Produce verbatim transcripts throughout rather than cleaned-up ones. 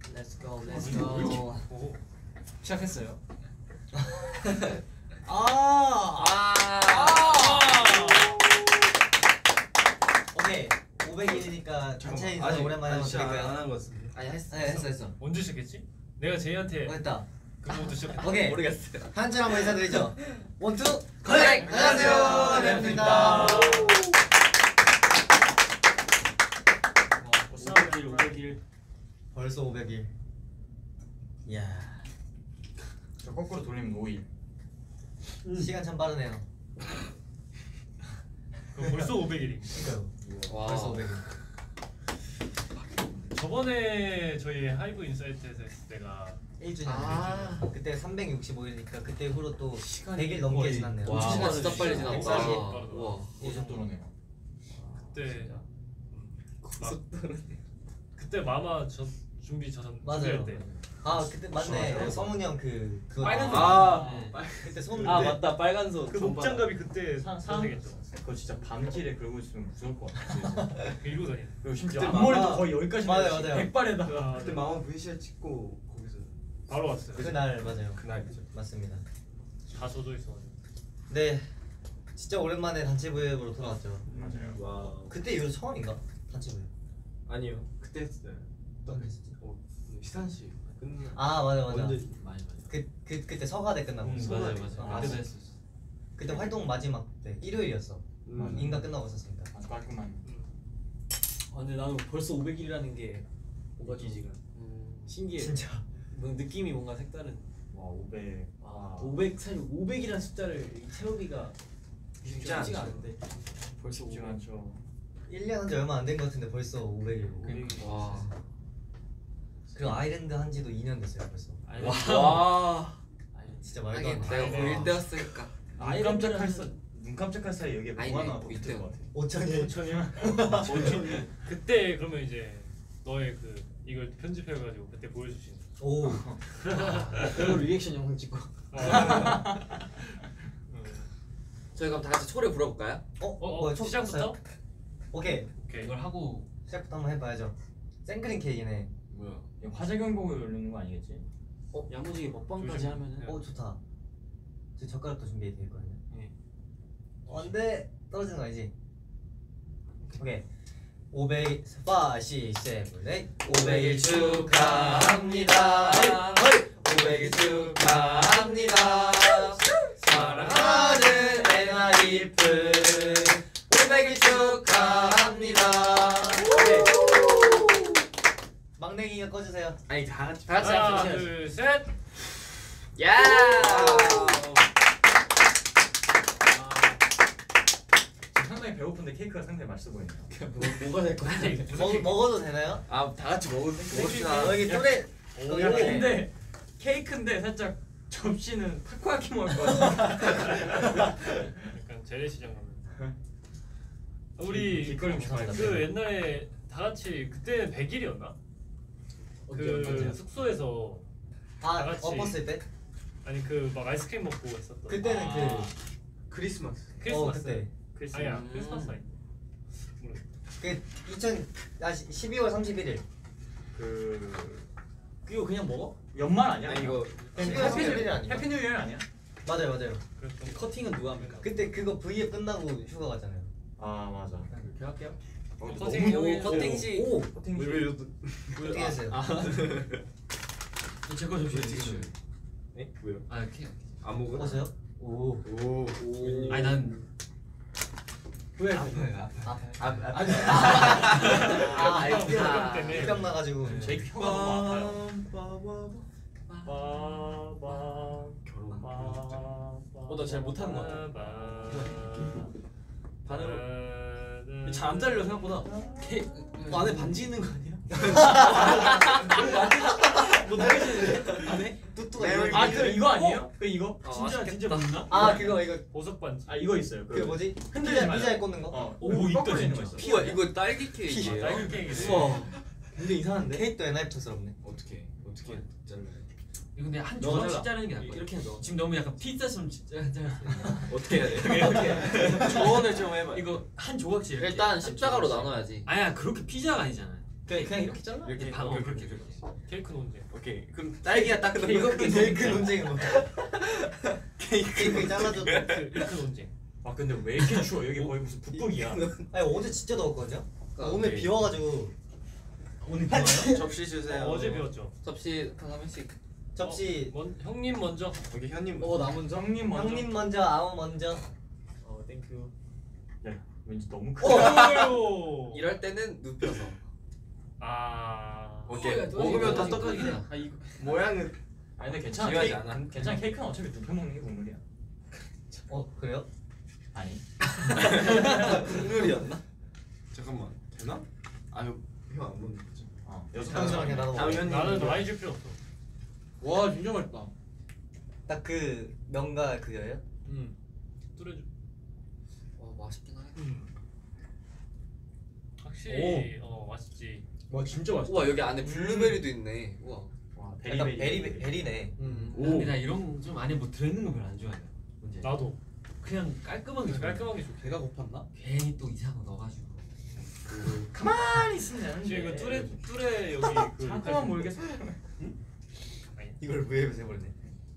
Let's go, let's go. 오. 시작했어요. 아, 아, 아. 오케이. 오백 일이니까 단체 인사 오랜만에 하면 될까요? 안 한 것 같은데. 아니 했어, 네, 했어, 했어. 언제 시작했지? 내가 제이한테 했다. 그거부터 시작했다. 오케이. 모르겠어요. 한줄 한번 인사드리죠. 원투 컴백! 안녕하세요, 랩입니다. 벌써 오백 일, 오백 일. 벌써 오백 일. 이야. 저 거꾸로 돌리면 오 일. 음. 시간 참 빠르네요. 벌써 오백 일이. 그러니까요. 벌써 오백 일. 저번에 저희 하이브 인사이트에서 했을 때가 일 주년. 아. 그때 삼백육십오 일이니까 그때 후로 또 시간이 백 일 넘게 거의- 지났네요. 와. 시간 진짜 빨리 지났다. 백사십. 와. 고속도로네요. 그때 막 그때 마마 저 준비 저전 맞아요. 때. 아 그때 맞네. 맞아요. 성훈이 형 그 그거 빨간 색. 아. 그때 손 아 맞다 빨간 소. 그 목장갑이 그때 선택했죠. 그거 진짜 밤길에 그러고 있으면 무서울 것 같아. 이러고 다니는. 그리고 심지어 그때 앞머리도 마마- 거의 여기까지 맞아요, 나왔지. 맞아요. 백발에다가 그때 마마 브이씨알 찍고 거기서 바로 왔어요. 그날 맞아요. 그날이죠. 맞습니다. 다 젖어 있어가지고. 네, 진짜 오랜만에 단체 브이앱으로 돌아왔죠. 맞아요. 와. 그때 이후로 처음인가? 단체 브이앱. 아니요. 그때 했어요. 어떤 거 했었지? 어, 시산 씨 끝나. 아 맞아 맞아. 완전 많이 많이. 그, 그 그때 서가대 끝나고. 음, 맞아요 맞아요. 맞아요. 아, 그때도 했었어. 그때 활동 마지막 때 일요일이었어. 음. 인가 끝나고 있었으니까. 아주 깔끔한. 아 근데 나는 벌써 오백 일이라는 게 뭔가 좀 지금 음. 신기해. 진짜. 뭐 느낌이 뭔가 색다른. 와 오백. 아 오백 사실 오백이라는 숫자를 채우기가 쉽지 쉽지가 않죠. 않은데 벌써 쉽지 오백. 않죠. 일 년 한 지 얼마 안 된 것 같은데 벌써 오백 일. 와. 그리고 아일랜드 한 지도 이 년 됐어요 벌써. 와. 진짜 말도 하긴 안 돼. 내가 고일 때였으니까. 눈 깜짝할 사, 눈 깜짝할 사이 여기에 아니, 뭐 하나 뭐 붙을 있대요. 것 같아. 오천일. 오천일. 그때 그러면 이제 너의 그 이걸 편집해가지고 그때 보여줄 수 있는. 오. 그리고 리액션 영상 찍고. 저희 그럼 다 같이 초를 불어볼까요? 어? 어, 뭐야, 어 첫 시작부터? 봤어요? 오케이. 오케이. 이걸 하고 시작부터 한번 해봐야죠. 생크림 케이크네. 뭐야? 이거 화재 경보를 누르는 거 아니겠지? 어 야무지게 먹방까지 조심. 하면은. 오 좋다. 저 젓가락도 준비돼 있거든요. 네. 어, 안돼 떨어지는 거 아니지? 오케이. 오백 파, 시, 세븐, 에잇. 오백 일 축하합니다. 오백 일 축하합니다. 사랑하는 엔하이픈 오백 일 축하합니다. 오케이. 막내기가 꺼주세요. 아니 다 같이. 다 같이 하나, 합시다. 둘, 셋. 야. 상당히 배고픈데 케이크가 상당히 맛있어 보이네요. 뭐가 될 거야? 먹, 먹어도 되나요? 아 다 같이 먹을 먹읍시다. 어, 여기 또래 오, 야, 오. 근데 케이크인데 살짝 접시는 타코야키 먹을 것 같아. 약간 재래시장 가면. 우리 길거리 음식 많이 그 먹어요. 옛날에 다 같이 그때 백 일이었나? 그 언제요? 숙소에서 아, 다 같이. 엎었을 때? 아니 그 막 아이스크림 먹고 있었던. 그때는 아, 그 크리스마스. 크리스마스. 어, 그때. 크리스마스. 아니야 음. 크리스마스 아니. 그 이천 아 십이월 삼십일일. 그 이거 그냥 먹어? 연말 아니야? 아니 이거 십이월 삼십일일 아니야? 해피 뉴 이어 아니야? 맞아요, 맞아요. 그랬던 거. 커팅은 누가 합니까? 그때 그거 브이앱 끝나고 휴가 갔잖아요. 아 맞아. 그렇게 할게요. 어, 커팅 형이 커팅식. 오, 커팅 왜 이러도 어떻게 했어요? 제거 좀 주세요. 네? 왜요? 아 이렇게. 안 먹어? 보세요. 오, 오. 오. 아니 난 왜? 아파요. 아파. 아, 아, 아, 아, 아, 때문에. 입병 나가지고. 제 혀가 너무 아파요. 빠바바. 빠밤. 결혼. 어, 나 잘 못하는 것 같아. 반으로. 잘안 잘려 생각보다. 케 어, 안에 반지 있는 거 아니야? 뭐 느껴지는데? 안에? 뚜뚜가 매일 이거. 아, 그 이거 아니에요? 그 이거? 아, 진짜 진짜 맛있겠다. 맞나? 아, 그거 이거 보석 반지. 아 이거 있어요. 그 뭐지? 흔들리지 피자 마요. 피자에 꽂는 거? 어, 오, 오 있다, 있다 있는 거 진짜. 있어. 우와 이거 딸기 케이크예요. 딸기 케이크. 우와. 굉장히 이상한데? 케이크도 엔하이프스럽네. 어떻게 어떻게 잘라요? 이거 근데 한 너가 조각씩 잘라. 자르는 게 나을 거야. 이렇게 넣어. 지금 너무 약간 피자처럼 진짜 어떻게 해야 돼? 조언을 좀 해봐. 이거 한 조각씩 이렇게. 일단 한 십자가로 조각씩. 나눠야지. 아니야 그렇게 피자가 아니잖아. 그냥 그냥 이렇게 잘라? 이렇게 방- 어, 어, 그렇게 그렇게. 그렇게. 케이크 논쟁. 오케이. 그럼 딸기가 딱 이거 이거 케이크 논쟁인 거. 케이크. 케이크 잘라줘. 케이크 논쟁. 아 근데 왜 이렇게 추워? 여기 거의 무슨 북극이야. 아니 어제 진짜 더웠거든요. 그러니까 오늘 오케이. 비 와가지고 오늘 비와요? 접시 주세요. 어, 어제 배웠죠. 접시 한 번씩. 접시. 어, 먼, 형님 먼저. 오케이 현님. 어, 나 먼저. 형님 먼저. 형님 먼저, 아우 먼저. 어, 땡큐. 야 왠지 너무 어, 크다. 오! 이럴 때는 눕혀서. 아. 오케이. 어, 야, 너 먹으면 이거 다 똑같네. 이거야. 아 이거 모양은 아니 근데 괜찮아. 지루하지 케이크, 않아. 괜찮아. 케이크는 어차피 눕혀 먹는 게 국물이야. 어 그래요? 아니. 국물이었나? 잠깐만. 되나? 아유 형안 먹는 거죠. 어. 형수랑 나눠 다음 먹어. 현님. 나는 많이 줄 필요 없어. 와 진짜 맛있다. 딱그 명가 그거예요? 음. 뚜레주. 와 맛있긴 하겠다. 음. 확실히 어 맛있지. 와 진짜 맛있다. 우와 여기 안에 블루베리도 있네. 우와. 와 약간 베리베리. 베리 베리네. 음. 오. 근데 나 이런 좀 안에 뭐 들어있는 거 별로 안 좋아해요. 뭔지 알죠? 나도 그냥 깔끔하게 좋아해. 깔끔하게 좋게. 배가 고팠나? 괜히 또 이상한 거 넣어가지고. 가만히 있으면 되는데. 지금 이거 뚜레 뚜레 여기 그 잠깐만 모르겠어. 이걸 무예에서 해버리네.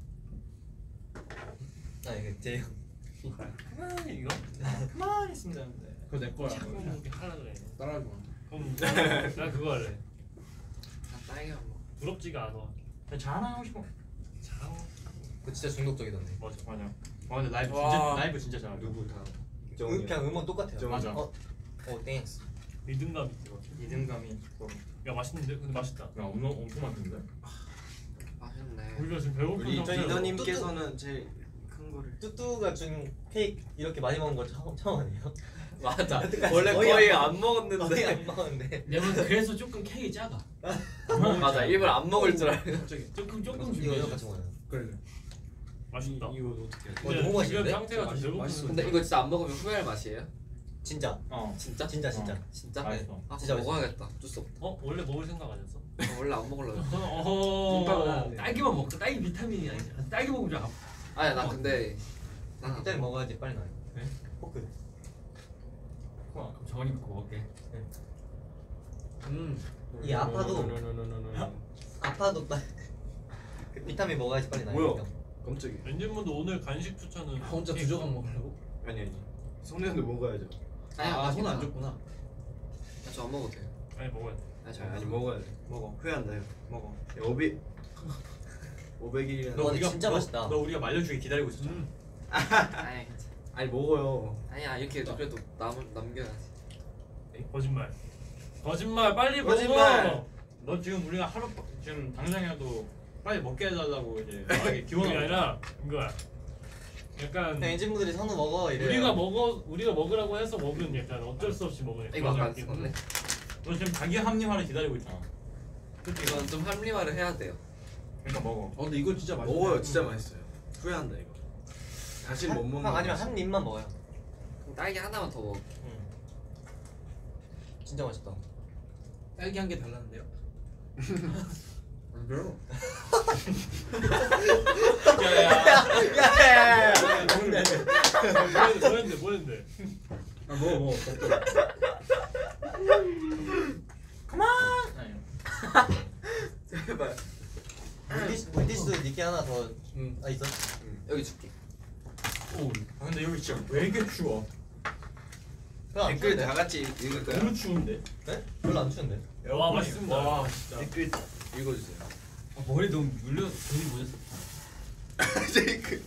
아 이거 제 형. 가만히 이거 가만히 있으면 되는데. 그거 내 거야. 자꾸 이렇게 하려 그래. 따라하지 마. 그럼 나 그거 할래. 나 딸기만 먹어. 부럽지가 않아. 그냥 자랑하고 싶어. 장. 그거 진짜 중독적이던데. 맞아. 맞아. 와 근데 라이브 와. 진짜 라이브 진짜 잘해. 누구 다. 음, 그냥 음원 똑같아요. 맞아. 어, 어 땡스. 리듬감 있어. 이등감이 있고. 야 맛있는데? 근데 맛있다. 야 엄청 엄청 많던데. 맛있네. 우리가 지금 배고픈 우리 상태로 리더님께서는 제일 큰 거를. 뚜뚜가 준 케이크 이렇게 많이 먹은 거 처음 처음 아니에요? 맞아. 여태까지 원래 거의 거의 안 안 먹었는데. 거의 안 먹었는데. 내가 그래서 조금 케이크 작아. 맞아. 일부러 안 먹을 줄 알고. 갑자기. 조금 조금 이거 준비해. 이거 같이 먹어요. 그래. 맛있다. 이- 이거 어떻게 해? 어, 너무 지금 맛있는데? 상태가 좀 맛있- 배고픈 맛있어. 근데 이거 진짜 안 먹으면 후회할 맛이에요? 진짜 어. 진짜? 진짜 진짜. 진짜? 맛있어. 아 진짜 진짜 먹어야겠다. 어쩔 수 없다. 어 원래 먹을 생각 아니었어? 아, 원래 안 먹으려고. 어허. 딸기만 먹고 딸기 비타민이 아니지. 딸기 먹으면 좀 아파. 아니 나 근데 난 그때 먹어야지 빨리 나요. 네? 포크. 그럼 정원이 먹고 먹을게. 음. 이 아파도 아파도 딱 그 비타민 먹어야지 빨리 나요. 뭐야? 깜짝이야. 엔진분도 오늘 간식 추천은 혼자 두 케이크. 조각 먹으려고? 아니 아니. 손에도 먹어야죠. 아니 아, 아, 손 안 줬구나. 저안 먹어도 돼요. 아니 먹어야 돼. 아니 저 아니 아니 먹어야 돼. 먹어. 후회한다요. 먹어. 오백 오백일이라는. 너 근데 진짜 너, 맛있다. 너 우리가 말려주기 기다리고 있었잖아. 음. 아니 괜찮아. 아니 먹어요. 아니야 이렇게 그래도 남 남겨야지. 거짓말. 거짓말 빨리 거짓말. 먹어. 너 지금 우리가 하루 지금 당장이라도 빨리 먹게 해달라고 이제 말하게 그게 기원하고. 아니라 이거야. 약간 그냥 엔진분들이 선우 먹어 이래. 우리가 먹어 우리가 먹으라고 해서 먹은 약간 어쩔 수 없이 먹은 이거 아까 안 느낌. 찍었네. 너 지금 자기 합리화를 기다리고 있잖아. 이건 좀 합리화를 해야 돼요. 그러니까 먹어. 어 근데 이거 진짜 맛있다. 먹어요. 진짜 맛있어요. 후회한다 이거. 다시 못 먹는. 형 아니면 맛이. 한 입만 먹어요. 그럼 딸기 하나만 더 먹어. 진짜 맛있다. 딸기 한 개 달라는데요? 안 그래요? 야야야. 뭐 했는데 뭐 했는데 아 먹어 먹어. 아니. 제발. 물티슈 물티슈 니께 하나 더. 음. 아 있어? 여기 줄게. 오. 아 근데 여기 진짜 왜 이렇게 추워? 별로 안 댓글 추운데? 다 같이 읽을까요? 너무 추운데. 네? 별로 안 추운데. 와, 맛있습니다. 와 진짜. 댓글 읽어주세요. 아, 머리 너무 눌려 돈이 모자랐어. 제이크.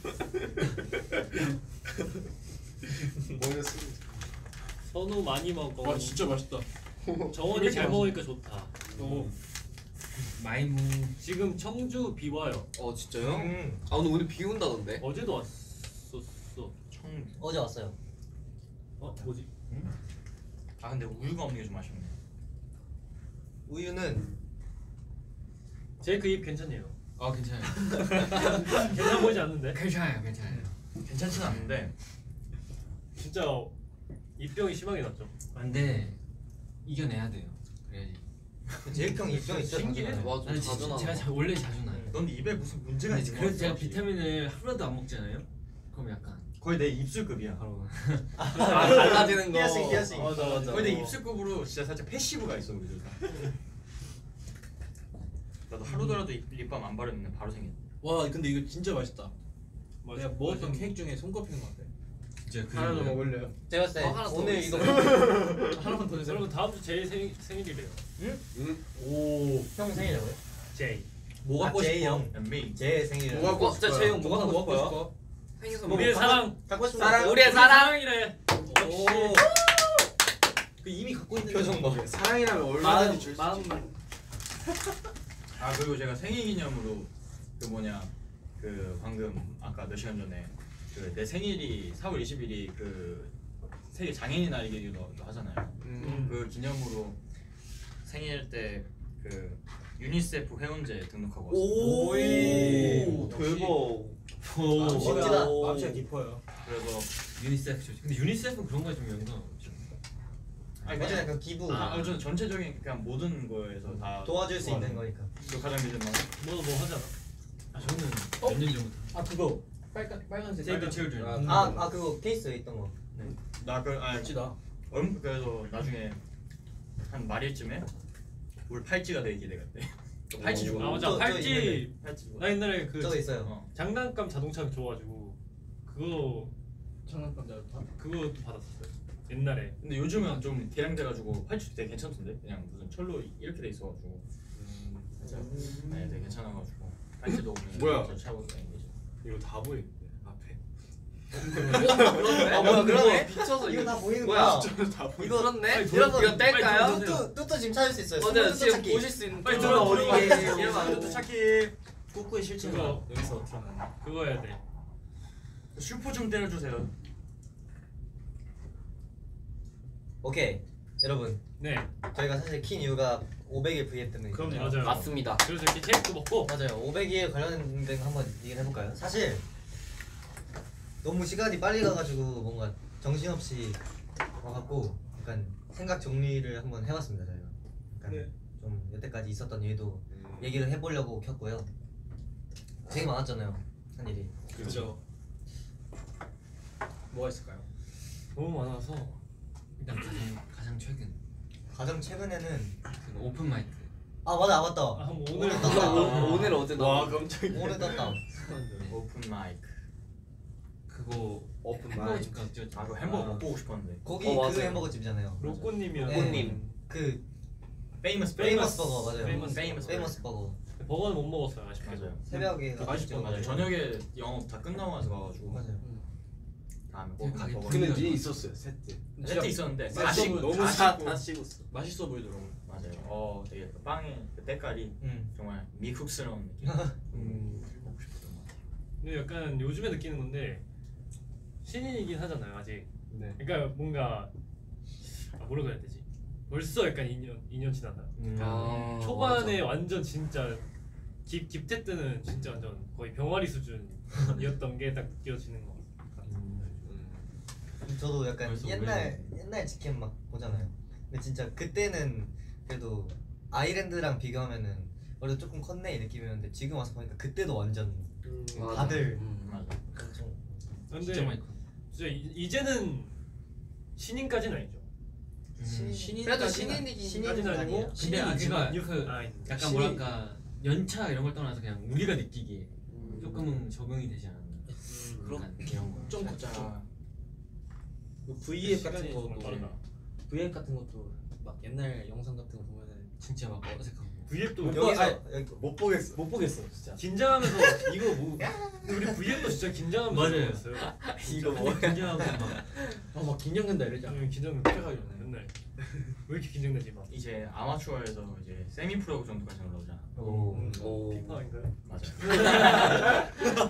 뭐였습니다. 선우 많이 먹어. 와 진짜 맛있다. 정원이 잘 먹으니까 좋다. 또 마이무. 지금 청주 비 와요. 어 진짜요? 음. 아 오늘 오늘 비 온다던데? 어제도 왔었어. 청. 어제 왔어요. 어 뭐지? 아 근데 우유가 없는 게 좀 아쉽네. 우유는 제이크 입 괜찮네요. 아 괜찮아요. 괜찮아 보이지 않는데? 괜찮아요 괜찮아요. 괜찮진 않은데. 진짜 입병이 심하게 났죠. 근데 이겨내야 돼요. 그래야지. 제이크 형 입병 진짜 신기해. 자주 나요. 와 좀 아니 자주 진짜 나와. 제가 자, 원래 자주 나요. 넌 입에 무슨 문제가 근데 있는 그래서 거 제가 같아. 비타민을 하루라도 안 먹잖아요. 그럼 약간 거의 내 입술급이야. 바로 아, 달라지는 거. 피어싱 피어싱. 맞아 맞아. 거의 내 입술급으로 진짜 살짝 패시브가 있어 우리 둘 다. 나도 하루더라도 입- 립밤 안 바르면 바로 생겨. 와 근데 이거 진짜 맛있다. 맞아. 내가 먹었던 케이크 중에 손꼽히는 것 같아. 진짜 그 하나 더 먹을래요? 제가 봤을 때 어, 하나 더 오늘 있어. 이거 하나만 더 주세요. 여러분 다음 주 제이 생, 생일이래요. 오. 형 생일이라고요? 제이. 뭐 갖고 아, 제이 싶어? 형. 미. 제 생일. 뭐 갖고 진짜 재용 뭐 뭐 갖고 갖고 싶어요? 싶어? 생일 뭐, 선물. 우리의 사랑. 갖고 싶은 사랑, 거 우리의 우리 사랑. 사랑이래. 오. 그 이미 갖고 있는 표정 봐. 사랑이라면 얼마든지 줄수 마음 있지. 아 그리고 제가 생일 기념으로 그 뭐냐 그 방금 아까 몇 시간 전에 그 내 생일이 사월 이십일이 그 세계 장애인 날이기도 하잖아요. 음. 그 기념으로 생일 때 그 유니세프 회원제 등록하고 왔어요. 오. 오, 대박. 오. 멋지다. 마음씨가 깊어요. 그래서 유니세프 좋지. 근데 유니세프는 그런 거에 좀 영향 없지. 아니 맞아 그냥 약간 기부 아, 아, 저는 전체적인 그냥 모든 거에서 다 도와줄 수 있는 도와줘요. 거니까. 그 가장 믿을 만한. 너도 뭐 하잖아. 아 저는 어? 몇 년 전부터 아 그거 빨간 빨간색. 세이브 칠드런. 아, 아 그거 케이스에 있던 거. 나그 아니 멋지다. 얼 그래서 나중에 한 말일쯤에 우리 팔찌가 되게 기대가 돼. 또 팔찌 주고. 아 맞아. 저- 저 팔찌. 있는데. 팔찌 주고. 나 옛날에 그 저도 있어요. 어. 장난감 자동차 줘가지고 그거 장난감 자동차. 그거 받았었어요. 옛날에. 근데 요즘은 좀 개량돼가지고 팔찌도 되게 괜찮던데. 그냥 무슨 철로 이렇게 돼 있어가지고. 살짝 네, 되게 괜찮아가지고 팔찌도 오면 뭐야? 저 차고 다니는 거지. 이거 다 보이는데 앞에. 아 뭐야 그러네? 미쳐서 이거 다 보이는 뭐야? 거야. 다 보여. 이거 그렇네. 빨리 여러분 돌- 이거 뗄까요? 빨리 돌- 뚜뚜 뚜뚜 지금 찾을 수 있어요. 맞아요. 뚜뚜 지금 찾기. 보실 수 있는. 빨리 뚜뚜 들어, 어디 들어가. 계세요? 아, 이러면 안 뚜뚜 돼. 찾기. 꾸꾸의 실체가 그거. 여기서 드러나는. 그거 해야 돼. 슈퍼 좀 때려주세요. 오케이 여러분 네. 저희가 사실 킨 이유가 오백 일 브이앱 때문에. 그럼요. 맞아요. 맞습니다. 그래서 이렇게 케이크도 먹고. 맞아요. 오백 일 관련된 거 한번 얘기를 해볼까요? 사실 너무 시간이 빨리 가가지고 뭔가 정신없이 와갖고 약간 생각 정리를 한번 해봤습니다 저희가. 약간 네. 좀 여태까지 있었던 일도 얘기를 해보려고 켰고요. 되게 많았잖아요 한 일이. 그죠. 뭐가 있을까요? 너무 많아서. 일단 가장 가장 최근 가장 최근에는 그 오픈 마이크. 아 맞아 아 맞다. 아, 오늘 오늘 오- 떴다. 오늘 어제 와 나. 깜짝이야. 오늘 떴다. 오픈 마이크. 그거 오픈 햄버거 마이크. 집 가서 찍었죠. 아 그 햄버거 먹고 오고 싶었는데. 거기 어, 그 맞아요. 햄버거 집이잖아요. 로꼬님이요. 네. 로꼬님. 그 페이머스 페이머스 버거 맞아요. 페이머스 페이머스 페이머스 버거. 버거는 못 먹었어요 아쉽게도. 맞아요. 새벽에 그 맛있죠. 가가지고 맞아요. 저녁에 영업 다 끝나고 나서 가가지고 맞아요. 다음에 그 꼭 가게 먹어. 근데 뒤에 있었어요 세트. 세트 있었는데 맛있어 아쉽 보여. 너무 아쉽고. 다, 다 씹었어. 맛있어 보이더라고. 맞아요. 어 되게 그 빵의 그 때깔이 음. 정말 미국스러운 느낌. 음. 먹고 싶었던 것 같아요. 근데 약간 요즘에 느끼는 건데 신인이긴 하잖아요 아직. 네. 그러니까 뭔가 아, 뭐라고 해야 되지? 벌써 약간 이 년 이 년 지났나? 음. 아, 초반에 완전 진짜 깁 깁태 때는 진짜 완전 거의 병아리 수준이었던 게 딱 느껴지는 것 같아요. 저도 약간 벌써 옛날 옛날 직캠 막 보잖아요. 근데 진짜 그때는 그래도 아이랜드랑 비교하면은 원래 조금 컸네 이 느낌이었는데 지금 와서 보니까 그때도 완전 맞아. 다들 음. 맞아. 엄청 근데 진짜 많이 커. 진짜 이, 이제는 신인까지는 아니죠. 신- 신인 그래도 신인 신인이긴 신인은 아니고 아니에요. 근데 신인이지만 아기가 그 아, 약간 신이- 뭐랄까 연차 이런 걸 떠나서 그냥 우리가 느끼기에 조금은 적응이 되지 않았나. 그럼 이런 거. 좀 살짝 컸죠. 그 브이앱 시간이 같은 정말 것도 빠르다. 브이앱 같은 것도 막 옛날 영상 같은 거 보면은 진짜 막 어색하고. V앱도 여기서 아니, 여기 못 보겠어. 못 보겠어 진짜. 긴장하면서 이거 뭐 근데 우리 V앱도 진짜 긴장하면서 맞아요. 먹었어요. 이거 근데 긴장하고 막 어막 긴장된다 이러잖아. 좀 긴장 폐가요 맨날 왜 이렇게 긴장되지 막 이제 아마추어에서 이제 세미 프로 정도까지 올라오잖아. 오. 음. 오. 피파인가요? 맞아.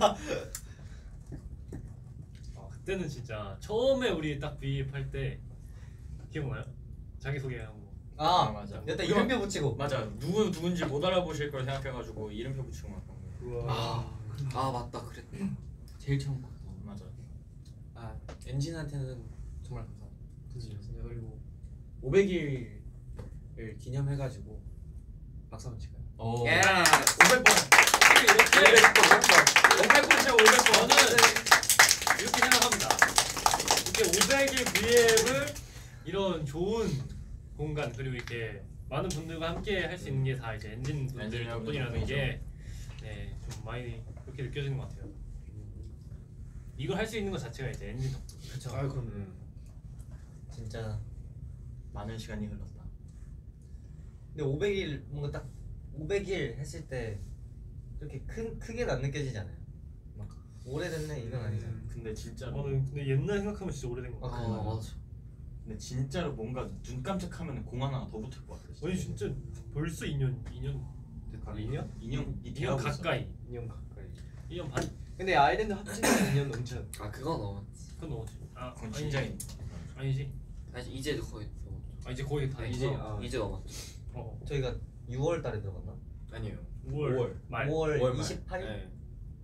아, 그때는 진짜 처음에 우리 딱 V앱 할 때 기억나요? 자기 소개하고 아, 아, 맞아. 여태 이름표 붙이고. 맞아. 누구 누군지 못 알아보실 걸 생각해가지고 이름표 붙이고 막 그런 거. 아, 아 맞다 그랬네. 제일 처음 거. 맞아. 아 엔진한테는 정말 감사합니다. 진짜 그리고 오백 일을 기념해가지고 박수 한번 칠까요? 어. 예. 오백 번. 이렇게 오백 번. 오백 번 치고 오백 번. 저는 이렇게 생각합니다. 약간 그리고 이렇게 많은 분들과 함께 할 수 있는 게 다 이제 엔진 분들 엔진 덕분이라는 덕분이죠. 게 네, 좀 많이 그렇게 느껴지는 것 같아요. 이걸 할 수 있는 것 자체가 이제 엔진 덕분. 그쵸. 아 그럼 진짜. 많은 시간이 흘렀다. 근데 오백 일 뭔가 딱 오백 일 했을 때 그렇게 큰 크게는 안 느껴지잖아요. 막 오래됐네 이건 아니잖아. 근데 진짜로 저는 근데 옛날 생각하면 진짜 오래된 것 아, 같아요. 그래요? 맞아. 근데 진짜로 뭔가 눈 깜짝하면 공 하나 더 붙을 것 같아. 아니 진짜 벌써 이 년 이 년 이 년? 이 년 이 이 년 가까이 이 년 가까이. 이 년 반. 근데 아일랜드 합치면 이 년 넘지 않나? 아 그거 넘었지. 그건 넘었지. 아 그건 아니, 진짜 아니지. 아니 이제 거의 아 이제 거의 다 이제 이제 아, 이제 넘었지. 어 저희가 유월 달에 들어갔나? 아니에요. 오월, 오월. 말. 오월 말. 이십팔 일? 네.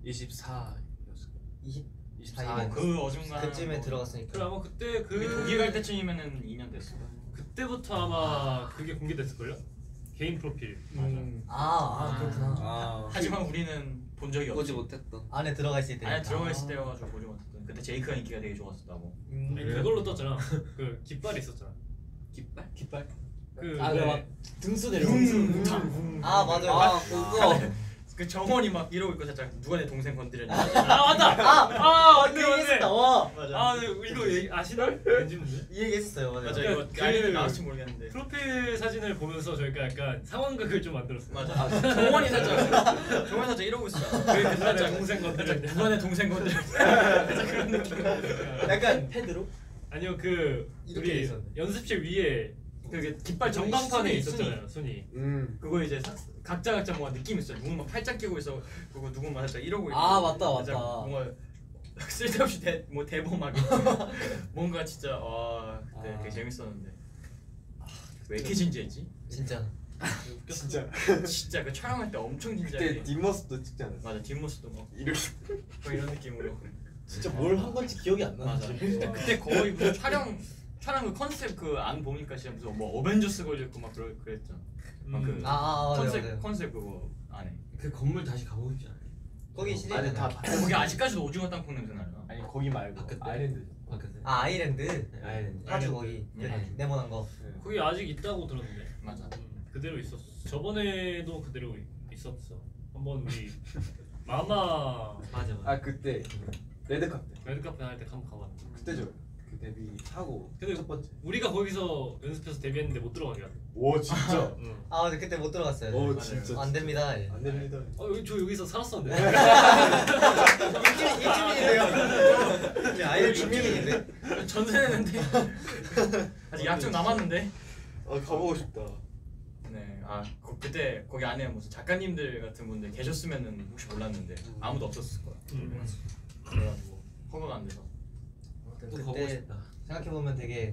이십사였을 거예요. 이십사 이십사. 일. 그 어중간 그쯤에 뭐- 들어갔으니까. 그래 아마 그때 그 우리 독일 갈 때쯤이면은 이 년 됐어. 그때부터 아마 그게 공개됐을 걸요. 개인 프로필. 음. 아, 아 그렇구나. 아. 하지만 우리는 본 적이 보지 없지. 못했던. 안에 들어가 있을 때. 안에 들어가 있을 때여가지고 보지 못했던. 그때 제이크가 인기가 되게 좋았었다고. 음. 아니, 그걸로 떴잖아. 그 깃발이 있었잖아. 깃발? 깃발? 그 아, 네. 그막 등수 내려. 아 맞아요. 아 그거. 그 정원이 막 이러고 있고 살짝 누가 내 동생 건드렸냐. 아 맞다. 아, 아 그 맞네 얘기 맞네. 했었다. 와. 맞아. 아 네, 이거 얘기 아시나? 왠지인데. 이 얘기 했었어요. 맞아요. 맞아 그러니까 이거 그- 아이들 나왔을지 모르겠는데. 프로필 사진을 보면서 저희가 약간 상황극을 좀 만들었어요. 맞아. 정원이 살짝 정원이 살짝 이러고 있어. 그 옛날에 동생 살짝 건드렸냐? 누가 내 동생 건드렸냐. 살짝 그런 느낌. 약간 패드로? 아니요 그 이렇게 우리 있었는데. 연습실 위에 그게 깃발 전광판에 순위, 있었잖아요. 순위. 음. 그거 이제 사, 각자 각자 뭔가 느낌 있어. 누군 막 팔짱 끼고 있어. 그리고 누군 막 살짝 이러고 있고. 아, 맞다, 살짝 맞다. 뭔가 쓸데없이 대, 뭐 대범하게 뭔가 진짜 와 그때 아. 되게 재밌었는데 왜 이렇게 진지했지? 진짜. 진짜. 진짜 그 촬영할 때 엄청 그때 진지하게. 뒷모습도 찍지 않았어? 맞아 뒷모습도 막 이렇게. 뭐 이런 느낌으로. 진짜 뭘 한 건지 기억이 안 맞아. 나지. 근데 그때 거의 무슨 촬영 촬영 그 컨셉 그 안 보니까 진짜 무슨 뭐 어벤져스 걸렸고 막 그럴 그랬잖아. 막 그 음. 아, 아 맞아요. 컨셉 맞아요. 컨셉 그거 안에. 그 건물 다시 가보고 싶지 않아요? 거기 시대. 아니 다 거기 아직까지도 오징어 땅콩 냄새 나요. 아니 거기 말고 그때? 아일랜드. 바깥에. 아 아일랜드. 네, 아일랜드. 파주 거기. 네. 그 네모난 거. 거기 아직 있다고 들었는데. 맞아. 음, 그대로 있었어. 저번에도 그대로 있- 있었어. 한번 우리 마마 맞아 맞아. 아 그때 레드카페. 레드카페 할 때 한번 가봤는데. 그때죠. 그 데뷔 하고 근데 첫 번째. 우리가 거기서 연습해서 데뷔했는데 못 들어가게 하대. 오 진짜. 응. 아 근데 그때 못 들어갔어요. 오 맞아요. 진짜. 안 됩니다. 안 됩니다. 어, 여기- 저 여기서 살았었는데. 일주일 일주일인데요. 아일랜드 일주일인데. 전세 내는데 아직 약정 남았는데. 아 가보고 싶다. 네, 아 거, 그때 거기 안에 무슨 작가님들 같은 분들 계셨으면은 혹시 몰랐는데 아무도 없었을 거야. 음. 그래가지고 허가가 안 돼서. 또 가보고 그때 싶다. 생각해 보면 되게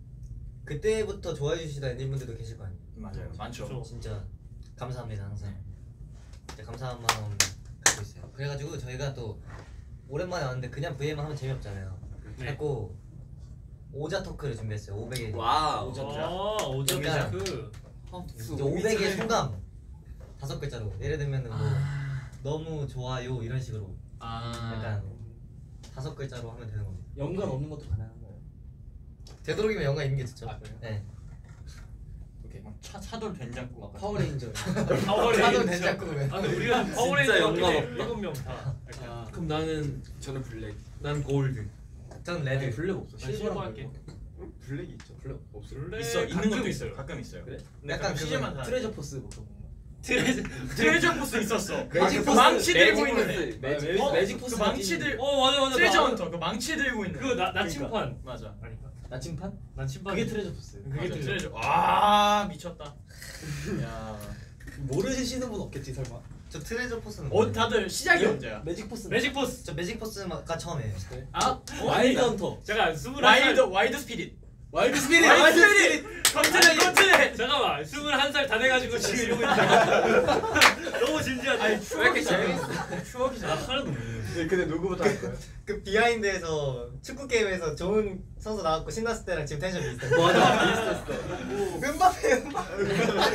그때부터 좋아해 주시던 애들분들도 계실 거 아니에요. 맞아요, 많죠. 그쵸. 진짜 감사합니다 항상. 진짜 감사한 마음 갖고 있어요. 그래가지고 저희가 또 오랜만에 왔는데 그냥 브이엠 하면 재미없잖아요. 네. 그래고 오자 토크를 준비했어요. 오백 일. 와우. 아, 오자크. 아, 이제 오백 일 소감 다섯 글자로. 예를 들면은 뭐 너무 좋아요 이런 식으로 아, 약간 다섯 글자로 하면 되는 겁니다. 연관 없는 것도 가능한가요? 되도록이면 영화 있는 게 좋죠. 아, 그래요? 네. 오케이. 막 차 차돌 된장국 막 파워레인저. 파워레인저. 차도 된장국을. 아, 근데 우리가 파워레인저 진짜 영감 없다. 일곱 명 다. 아, 그럼 나는 저는 블랙. 난 골드. 전 레드. 레드. 블랙 없어. 난 실버 할게. 블랙이 있죠. 블랙 없어. 블랙 있어 있는 가끔 것도 있어요. 가끔 있어요. 그래? 근데 약간 가끔 시즌만 다. 트레저 포스 뭐 그런 거. 트레저. 트레저 포스 있었어. 매직 그 포스. 망치 들고 매직 있는 애. 포스. 매직, 어? 매직 그 포스 망치들. 어 맞아 맞아. 트레저 나- 헌터 그 망치 들고 있는. 그거 나 나침판. 맞아. 아닌가? 나침판? 나침판. 그게 트레저 포스. 그게 맞아, 트레저. 트레저. 아 미쳤다. 야. 모르시는 분 없겠지 설마. 저 트레저 포스는 어 뭐예요? 다들 시작이 언제야? 매직 포스. 매직 포스. 저 매직 포스가 처음이에요. 아 어, 와일드 아니다. 헌터. 잠깐 스물한 와일드 살. 와일드 스피릿. 와일드 스피릿. 와일드 스피릿. 컨트롤 컨트롤. 잠깐만 스물한 살 다 돼가지고 지금 이러고 있다. 너무 진지하다. 아니 추억이 재밌어. 추억이 나 재밌어. 하나도 모르겠어. 네, 근데 누구부터 할 거예요? 그 비하인드에서 축구 게임에서 좋은 선수 나왔고 신났을 때랑 지금 텐션 비슷해. 맞아 비슷했어. 음바페 음바페.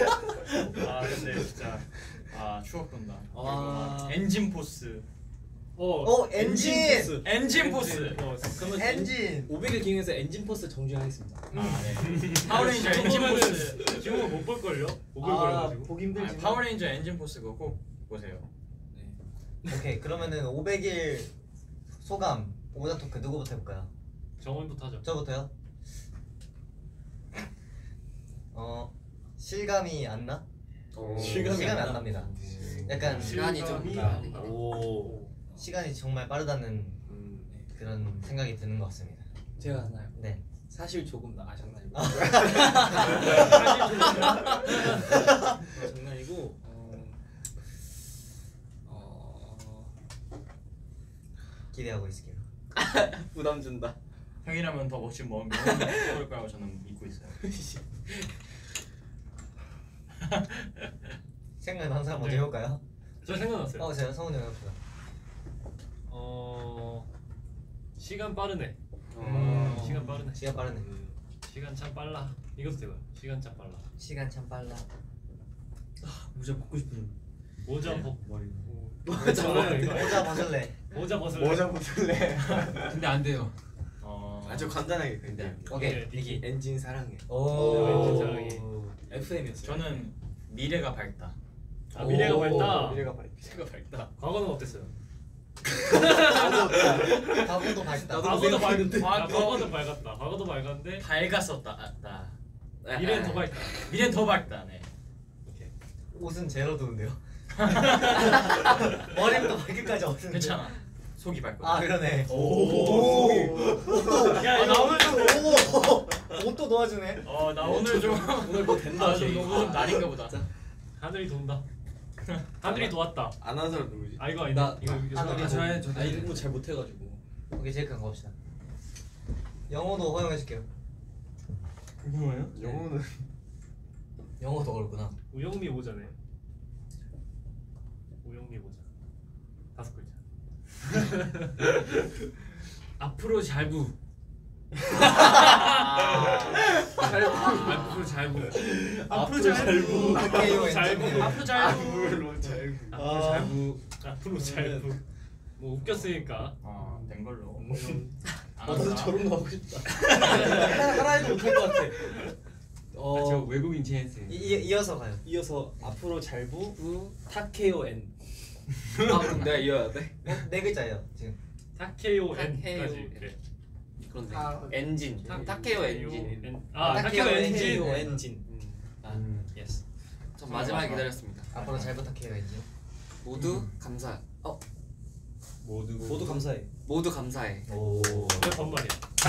아 근데 진짜 아 추억 돈다. 아. 그리고 막 엔진 포스. 어. 어 엔진. 포스. 엔진 포스. 어, 그러면 엔진. 오백 일 기획에서 엔진 포스 정주행하겠습니다. 아, 네. 파워레인저 엔진 포스. 지금은 못 볼 걸요? 못 볼 아, 거여가지고. 보기 아, 힘들지. 파워레인저 엔진 포스 그거 꼭 보세요. 오케이 그러면은 오백 일 소감 오자 토크 누구부터 해볼까요? 정원부터 하죠. 저부터요? 어 실감이 안 나? 오. 실감이 시간이 안 안 나. 납니다. 약간 시간이 좀 실감이 빠르다. 오. 시간이 정말 빠르다는 음. 그런 생각이 드는 것 같습니다. 제가 하나요? 네. 사실 조금 나 아셨나요? 장난이고 어, 어, 기대하고 있을게요. 부담 준다. 형이라면 더 멋진 뭐 먹을 거라고 저는 믿고 있어요. 생각나는 사람 먼저 네. 해볼까요? 저 생각났어요. 어 제가 성훈이 형 해봅시다. 어 시간 빠르네. 어. 시간 빠르네. 시간 빠르네. 시간 참 빨라. 이것도 되고요. 시간 참 빨라. 시간 참 빨라. 모자 벗고 싶은 모자 벗. 머리. 모자 모자 벗을래. 모자 벗을래. 모자 벗을래. 근데 안 돼요. 어. 아주 간단하게 근데. 오케이 네, 니기. 엔진 사랑해. 오. 사랑해. 에프엠이었어요. 저는 미래가 밝다. 아 미래가 오. 밝다. 미래가 밝. 미래가 밝다. 과거는 어땠어요? 과거도 밝다. 과거도 밝. 과거- 아, 과거도 밝았다. 과거도 밝았는데 밝았었다. 아, 나. 미래는 더 밝다. 미래는 더 밝다. 네. 오케이. 옷은 제로 도는데요. 머리부터 발끝까지 없는데. 괜찮아. 속이 밝거든. 아 그러네. 오. 야, 아, 나 이거 오늘 좀 오. 옷도 도와주네. 어, 나 오늘 좀 오늘 뭐 된다. 아, 좀 제이. 너무 좀 날인가 보다. 하늘이 돈다. 하늘이 도왔다. 아나운서는 누구지? 아 이거 아닌데. 나- 이거 나- 이거 하늘이 아, 저의 저 아 이런 거 잘 못해가지고. 오케이 제일 큰 거 봅시다. 영어도 허용해줄게요. 궁금해요? 영어는 영어도 어렵구나. 우영미 모자네. 우영미 모자. 다섯 글자. 앞으로 잘부. 앞으로 잘부. 앞으로 잘부. 오케이 잘부. 앞으로 잘. 물로 잘. 앞으로 잘부. 앞으로 잘. 뭐 웃겼으니까. 아, 된 걸로. 안 어, 나도 한다. 저런 거 하고 싶다. 하나 해도 못할 것 같아. 어, 아, 저 외국인 제니스. 이, 이, 이어서 가요. 이어서 앞으로 잘부 타케오 N. 아 내가 이어야 돼? 어, 네 글자예요 지금. 타케오 타케오 N까지. N. 그래. 그런데 아, 엔진. 타- 타케오 엔진. N. 아 타케오 타케오 엔진. 엔진. 타케오 엔진. 아 음. 예스. 전 마지막에 기다렸습니다. 앞으로 잘 부탁해요 이제. 모두 감사. 어 모두 모두 감사해. 모두 감사해. 오. 왜 반말이야?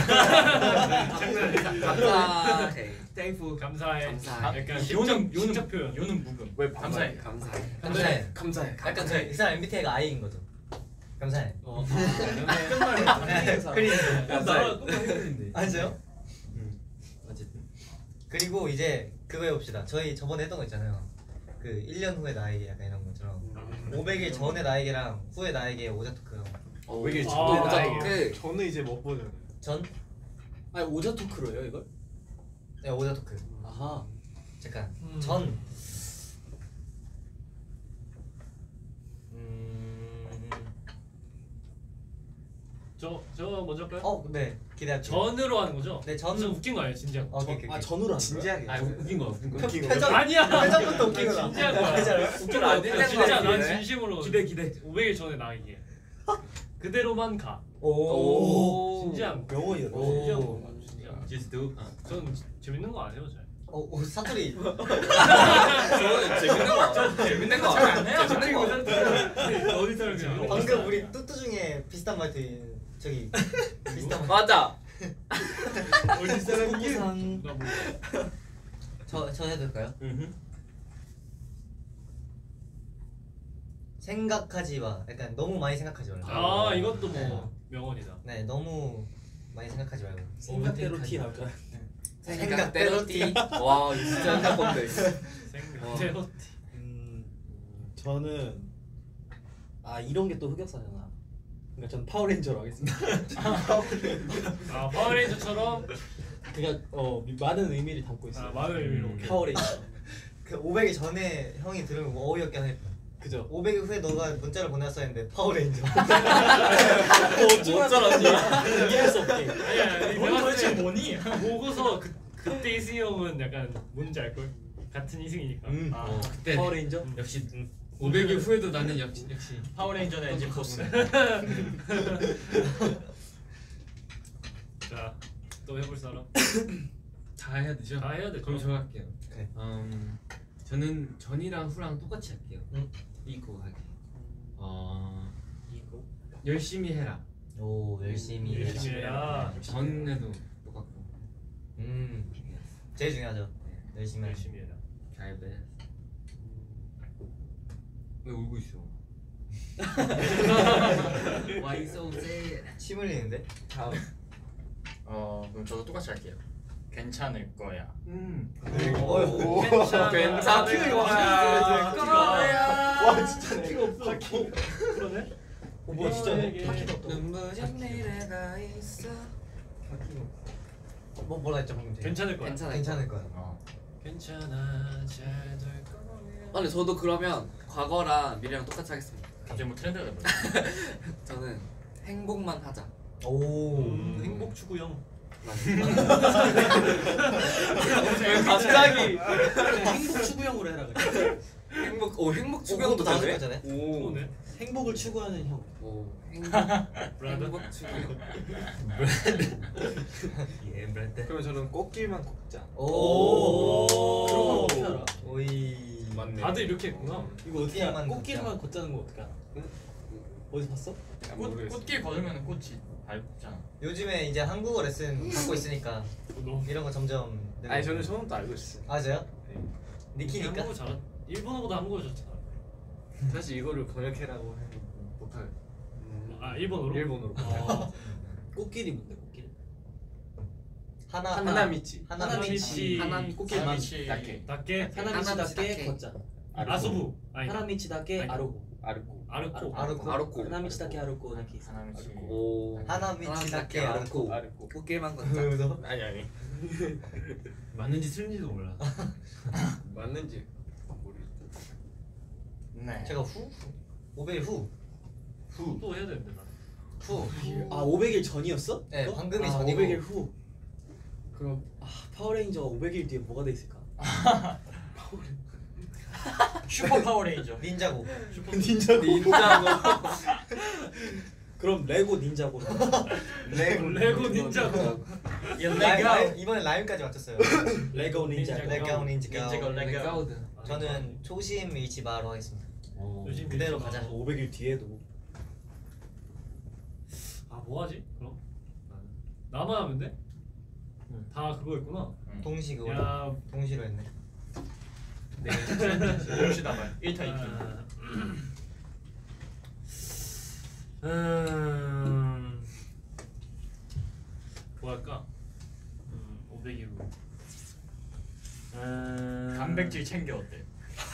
감사해. 땡프. 감사해. 감사해. 약간 요는 직접, 직접 표현. 요는 묵음. 왜 감사해. 감사해. 감사해. 감사해. 약간 저이 사람 엠비티아이가 아이인 거죠. 감사해. 어. 네, 그림. 나랑 똑같은 헷갈린데. 맞아요? 음. 어쨌든. 그리고 이제 그거 해봅시다. 저희 저번에 했던 거 있잖아요. 그 일 년 후의 나에게 약간 이런 것처럼 오백 일 전의 나에게랑 후의 나에게 오자 토크. 오, 이게 아, 또 모자 나에게. 토크. 저는 이제 못 보잖아요. 전? 아니 오자 토크로요 이걸? 네 오자 토크. 아하. 잠깐. 음. 전. 음. 저, 저 먼저 할까요? 어, 네. 기대할게요. 전으로 하는 거죠? 네, 전- 진짜 웃긴 거 아니에요, 진짜. 어, 오케이, 오케이. 아 전으로 하는 거야? 진지하게. 아 웃긴 거 웃긴 거. 웃긴 거. 표정 아니야. 표정부터 웃기구나. 나 진지한 거야. 맞아요. 웃긴 거 아니야. 진짜 난 기대. 진심으로 기대 기대. 오백 일 전에 나에게 그대로만 가. 오. 진지한 거. 명언이다. 오. 진지한 거. 진지한 지스도. 거. 저는 지- 재밌는 거 안 해요, 잘. 어, 오, 사투리. 저는 재밌는 거. 재밌는 거 안 해요. 재밌는 거. 어디 사람 그냥. 방금 우리 뚜뚜 중에 비슷한 말투 저기 비슷한 말. 맞아. 어디 사람 부산. 나 뭐. 저, 저 해도 될까요? 음. 생각하지 마. 약간 너무 많이 생각하지 말라. 아, 이것도 뭐 명언이다. 네, 너무 많이 생각하지 말고. 생각대로 티 나올 줄 알았네. 생각대로 티. 와 진짜 생각 건데. 생각대로. 음, 저는 아 이런 게 또 흑역사잖아. 그러니까 저는 파워레인저로 하겠습니다. 아, 파워레인저처럼 그러니까 어 많은 의미를 담고 있어요. 아, 많은 의미로. 음. 파워레인저. 그 오백 일 전에 형이 들으면 뭐 어이없게 하겠다. 그죠. 오백 일 후에 너가 문자를 보냈어야 했는데 파워레인저. 어쩌라지? 이해할 수 없게. 아니 아니 넌 내가 도대체 봤을 때 뭐니? 보고서 그 그때 이승이 형은 약간 뭔지 알 걸. 같은 이승이니까. 음. 아, 어, 그때 파워레인저? 역시 오백 일 후에도 나는 역시 역시 파워레인저는 엔진 포스. 자, 또 해볼 사람? 다 해야 되죠? 다 해야 되죠. 그럼 제가 할게요. 네. 음, 저는 전이랑 후랑 똑같이 할게요. 음. 이거 하기. 어, 이거. 열심히 해라. 오 열심히 해라. 열심히 해라. 전에도 똑같고. 음 제일 중요하죠. 열심히 해라. 열심히 해라. 잘 배. 왜 울고 있어? Why so sad? 침 흘리는데? 다음. 어 그럼 저도 똑같이 할게요. 괜찮을 거야. 음. 어휴. 괜찮을 거야. 와 진짜 키가 없어. 그러네. 어 뭐야 진짜네. 바퀴가 눈부신 미래가 있어. 뭐 뭐라 했죠 방금? 전에? 괜찮을 거야. 괜찮아. 괜찮을 거야. 어. 괜찮아 잘 될 거야. 아, 근데 저도 그러면 과거랑 미래랑 똑같이 하겠습니다. 갑자기 뭐 트렌드가 돼버려. 저는 행복만 하자. 오. 음, 행복 추구형. 갑자기 행복 추구형으로 해라 그래. 행복 오 행복 어, 추구형도 그것도 나올 되네. 거잖아요. 오. 그러네. 행복을 추구하는 형. 오 행복 브라더. 행복 추구형. 예 브랜드. 그러면 저는 꽃길만 걷자. 오. 그런 건 어떻게 알아? 오이. 맞네. 다들 이렇게 했구나. 이거 어떻게 알아? 꽃길만 꽃길만 걷자는 거 어떻게 알아? 어디서 봤어? 꽃 꽃길 걸으면 꽃이 밟잖아. 요즘에 이제 한국어 레슨 받고 있으니까 너무 이런 거 점점. 늘고 아니 저는 있어요. 처음부터 알고 있어. 아 저요? 네. 니키니까. 한국어 잘한. 일본어보다 한국어 좋잖아. 사실 이거를 번역해라고 해도 못할. 아 일본어로? 일본어로. 아, 꽃길이 뭔데 꽃길? 하나 하나미치. 하나미치. 하나미 꽃길만. 하나미치. 딱해. 닭게. 하나미치답게 하나미치답게. 걷자. 아수부. 아니. 하나미치답게 아니. 아르고. 아르고. 아르코. 아르코. 아르코. 하나미치답게 아르고 나키. 하나미치. 오 하나미치답게 아르코. 아르고. 꽃길만 걷자. 그래서 아니 아니. 맞는지 틀린지도 몰라. 맞는지 모르겠어. 네. 제가 후 오백 일 후. 후. 또 해야 되는데 나. 후. 아 오백 일 전이었어? 네, 어? 방금이 아, 전이고. 오백 일 후. 그럼 아, 파워레인저가 오백 일 뒤에 뭐가 돼 있을까? 슈퍼 파워레인저. 닌자고. 닌자고. 닌자고. 그럼 레고 닌자고. 레고. 레고 닌자고. 라임, 라임, 이번에 라임까지 맞췄어요. 레고 닌자. 닌자고. 레고 닌자고. 닌자고. 레가우드. 저는 초심 이치바로 하겠습니다. 오. 요즘 그대로 밀지 마. 가자. 오백 일 뒤에도. 아 뭐하지? 그럼 나만 하면 돼? 응. 다 그거 했구나. 동시 그거. 야. 동시로 했네. 네. 동시 나발. 일 타 이 피. 아, 음. 뭐 할까? 음, 오백 일 후. 음. 단백질 챙겨 어때?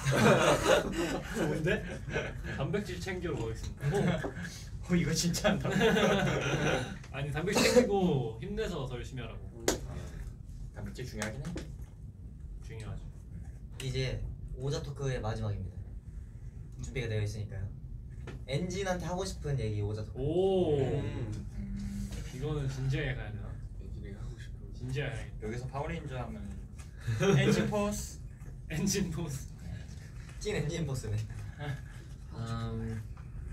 좋은데? 단백질 챙겨 먹겠습니다. 어 이거 진짜 한다. 아니 단백질 챙기고 힘내서 더 열심히 하라고. 단백질 중요하긴 해. 중요하죠. 이제 오자 토크의 마지막입니다. 준비가 되어 있으니까요. 엔진한테 하고 싶은 얘기 오자 토크. 오. 음. 이거는 진지하게 가야 되나? 얘기를 하고 싶어. 진지하게 가야겠다. 여기서 파워레인저 하면 엔진 포스. 엔진 포스. 찐 엔진 보스네. 음.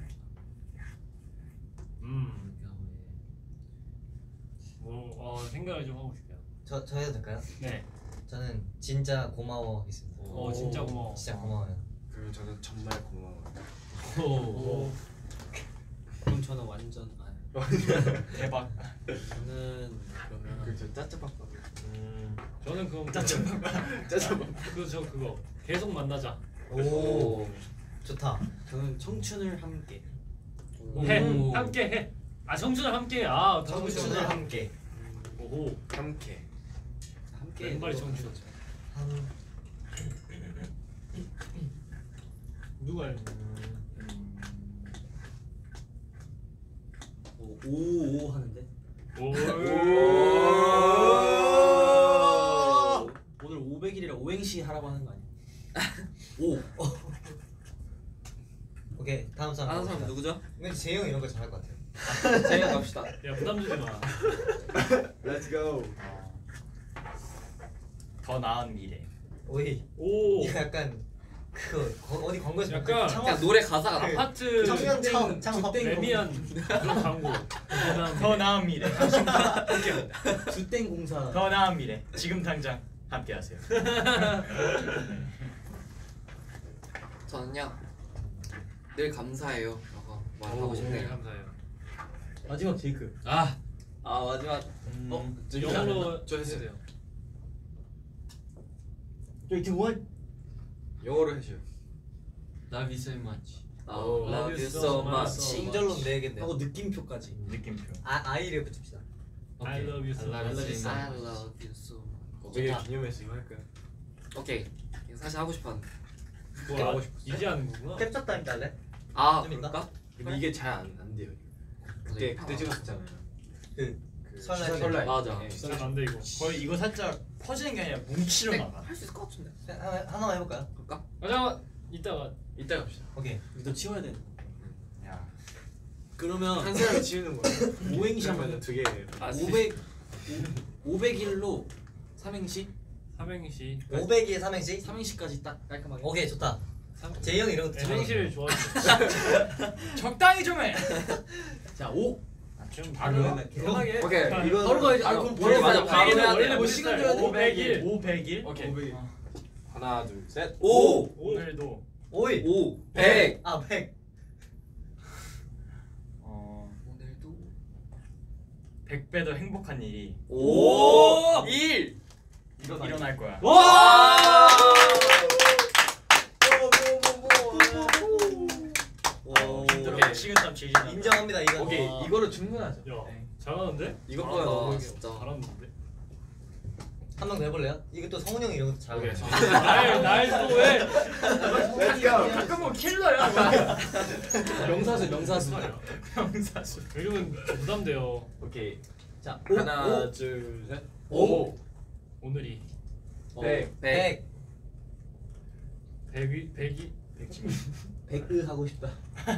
음. 뭐 어, 생각을 좀 하고 싶어요. 저, 저 해도 될까요? 네. 저는 진짜 고마워하겠습니다. 어 진짜 고마워. 진짜 고마워요. 그리고 저는 정말 고마워요. 오. 그럼 저는 완전 아, 대박. 저는 그러면 그저 짜짜밥. 음. 저는 그럼 짜증. 짜짜밥. 그저 그거 계속 만나자. 오, 좋다. 저는 청춘을 함께. 해. 오. 함께 해. 아 청춘을 함께. 아 청춘을 함께. 오호. 함께. 함께. 왼발이 청춘. 함... 누가 해? 오, 오, 오 하는데. 오. 오늘 오백 일이라 오행시 하라고 하는 거 아니야? 오. 오케이 다음 사람. 다른 사람 가봅시다. 누구죠? 왠지 재영 이런 거 잘할 것 같아요. 제가 갑시다. 야 부담 주지 마. Let's go. 더 나은 미래. 오이. 오. 이거 약간 그 어디 광고에서 약간 그냥 노래 가사가 나. 아파트 청년 창 창업. 레미안 그런 광고. 더 나은 미래. 함께합니다. 주땡 공사. 더 나은 미래. 지금 당장 함께하세요. 저는요 늘 감사해요. 라고 말하고 네 싶네요. 감사해요. 마지막 제이크. 아 아 마지막 음, 어? 영어로 저 했어요. 해주세요. 저기 두원 영어로 해줘요. Love you so much. 어, Love you so much. 친절로 내겠네. 하고 느낌표까지. 느낌표. 아 아이를 붙입시다. I love you so I love you much. so I much. love you so much. 고백의 기념해서 이거 할까요? 오케이. 이거 사실 하고 싶었는데. 뭐 하고 아, 이제 하는 거구나. 캡처 타임 달래? 아 좀 있나? 그럴까? 근데 이게 잘 안 안 돼요. 그때 그때 찍었었잖아요. 그 그 설날 시선 때. 설날. 맞아. 예. 잘 안 돼 이거. 거의 이거 살짝 퍼지는 게 아니라 뭉치로 나가. 할 수 있을 것 같은데. 하나 하나만 해볼까요? 그럴까? 아 잠깐 이따가 이따 갑시다. 오케이. 이거 치워야 돼. 야. 그러면 한 사람이 지우는 거예요. 오행시 그러면 하면 두개 아, 오백 오백일로 삼행시 삼행시. 오백일 삼행시. 삼행시까지 딱 깔끔하게. 오케이 좋다. 제이 형 이런 거 삼행시를 좋아해. 적당히 좀 해. 자 오. 좀 바로 편하게. 오케이 이거 바로 가야지. 아, 그럼 원래 맞아. 바로 해야 돼. 원래 뭐 시간 줘야 돼. 오백일. 오백일. 오케이. 오백일. 하나 둘 셋. 오. 오늘도 오일. 오. 백. 아 백. 어. 오늘도. 백 배 더 행복한 일이 오. 일. 일어날 거야. 와. 오. 힘들어. 식은땀 질질. 인정합니다 이거. 오케이 와. 이거로 충분하죠. 야 잘하는데? 이것보다 잘한다, 너무 진짜. 잘하는데? 한 명 더 해볼래요? 이게 또 성훈 형이 이런 것도 오케이. 잘하거든요. 날날또 왜? Let's go. 가끔 뭐 킬러야. 명사수 명사수. 명사수. 요즘은 부담돼요. 오케이. 자 하나 오. 둘 셋. 오. 오늘이 오. 백. 백. 백. 백이 백이 백으 하고 싶다.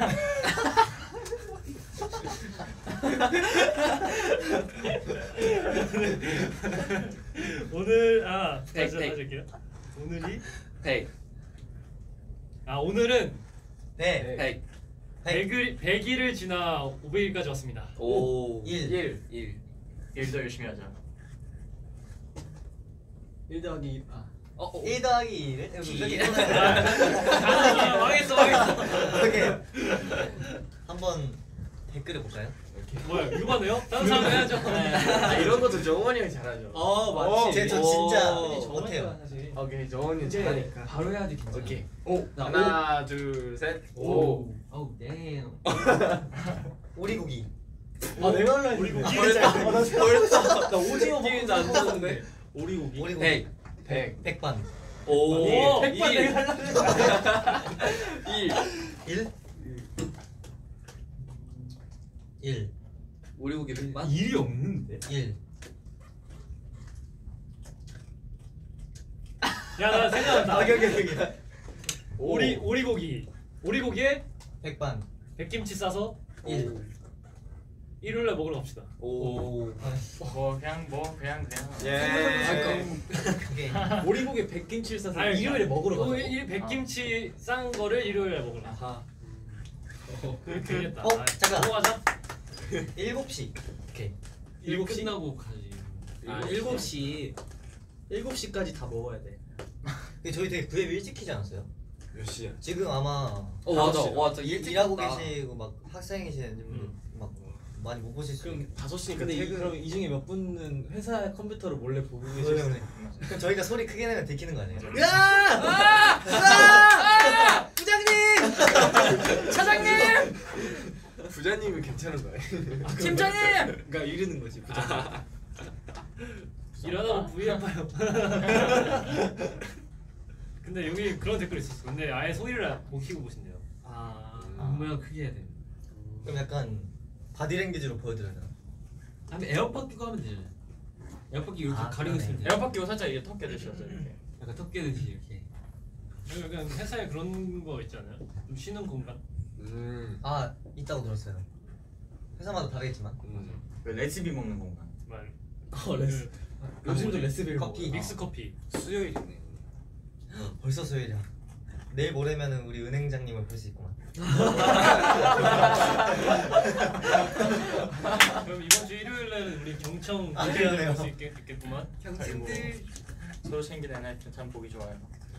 오늘 아 백, 다시 백. 다시 할게요. 오늘이 백. 아 오늘은 백. 백. 백일 백일을 지나 오백일까지 왔습니다. 오. 일. 일. 일. 일 더 열심히 하자. 일 더하기 이. 아. 어. 어. 일 더하기 일을 이렇게 아, 망했어 망했어. 오케이. 한번 댓글을 볼까요? 뭐야 일반해요? 다른 사람 해야죠. 아 이런 것도 정원이 형이 잘하죠. 어 맞지. 제- 저 진짜 오. 못해요. 사실. 오케이 정원이 이제 잘하니까. 바로 해야지 괜찮아. 오케이. 오. 나 하나 둘 셋. 오. 어우 땡. 오리고기. 아 내가 할라 우리 했는데. 고기 나 오징어 기회도 안 줬는데. 오리고기. 오리고기. 백. 백. 백반. 오. 오, 백반 일. 내가 할라 일. 일. 일. 오리고기 백반. 일이 없는데. 일. 야나 생각난다. 오케이 오케이 오케이. 오리 오리고기 오리고기에 백반. 백김치 싸서 일. 일요일에 먹으러 갑시다. 오. 뭐 그냥 뭐 그냥 그냥. 예. 오케이. 오리고기 백김치를 싸서 아니, 일요일에 먹으러 어, 가자고. 일 백김치 싼 거를 일요일에 먹으러. 가. 아하. 그 되겠다. 어, 아, 잠깐. 넘어가자. 일곱 시. 오케이. 일 일곱 시? 끝나고 가지. 아 일곱 시. 일곱 시까지 다 먹어야 돼. 근데 저희 되게 구앱 일찍 키지 않았어요? 몇 시야? 지금 아마 어 맞아. 다섯 시. 맞아. 일찍 일하고 갔다. 계시고 막 학생이신 분들 막 많이 못 보실 수 그럼 있어요. 다섯 시니까 근데 이, 퇴근. 그럼 이 중에 몇 분은 회사 컴퓨터를 몰래 보고 계실 그러네, 수 그러네. 그럼 저희가 소리 크게 내면 들키는 거 아니에요? 부자님은 괜찮은 거예요. 팀장님! 그러니까 이러는 거지 부장. 일하다가 부위 아파요. 근데 여기 그런 댓글 있었어. 근데 아예 소리를 못 키고 보신대요. 아. 모양 크게 해야 돼. 그럼 약간 바디랭귀지로 보여드려야 되나? 아니 에어팟 끼고 하면 되잖아. 에어팟 끼고 이렇게 아, 가리고 그러네. 있으면 돼. 에어팟 끼고 살짝 이게 턱 깨드셔서 이렇게. 약간 턱 깨듯이 이렇게. 약간 회사에 그런 거 있지 않아요? 좀 쉬는 공간. 음. 아 있다고 들었어요. 회사마다 다르겠지만. 음. 그 레시피 먹는 공간. 말. 어 레스. 그 요즘도 레스비를 커피. 먹어요. 믹스 커피. 수요일이네. 벌써 수요일이야. 내일 모레면은 우리 은행장님을 볼 수 있구만. 그럼 이번 주 일요일에는 우리 경청 아, 일요일에 그러네요. 볼수 있겠, 있겠구만. 경친들 서로 챙기는 하여튼 참 보기 좋아요.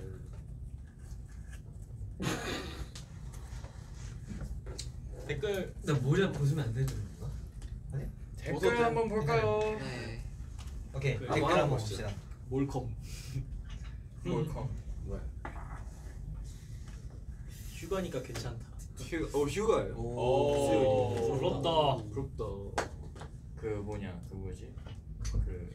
댓글 나 머리 안 벗으면 안 되는 건가? 댓글 한번 볼까요? 네. 오케이 그, 댓글 한번 한번 보시죠. 봅시다. 몰컴. 몰컴. 뭐야? 휴가니까 괜찮다. 휴, 어 휴가예요. 오. 수요일이. 부럽다. 부럽다. 그 뭐냐 그 뭐지? 그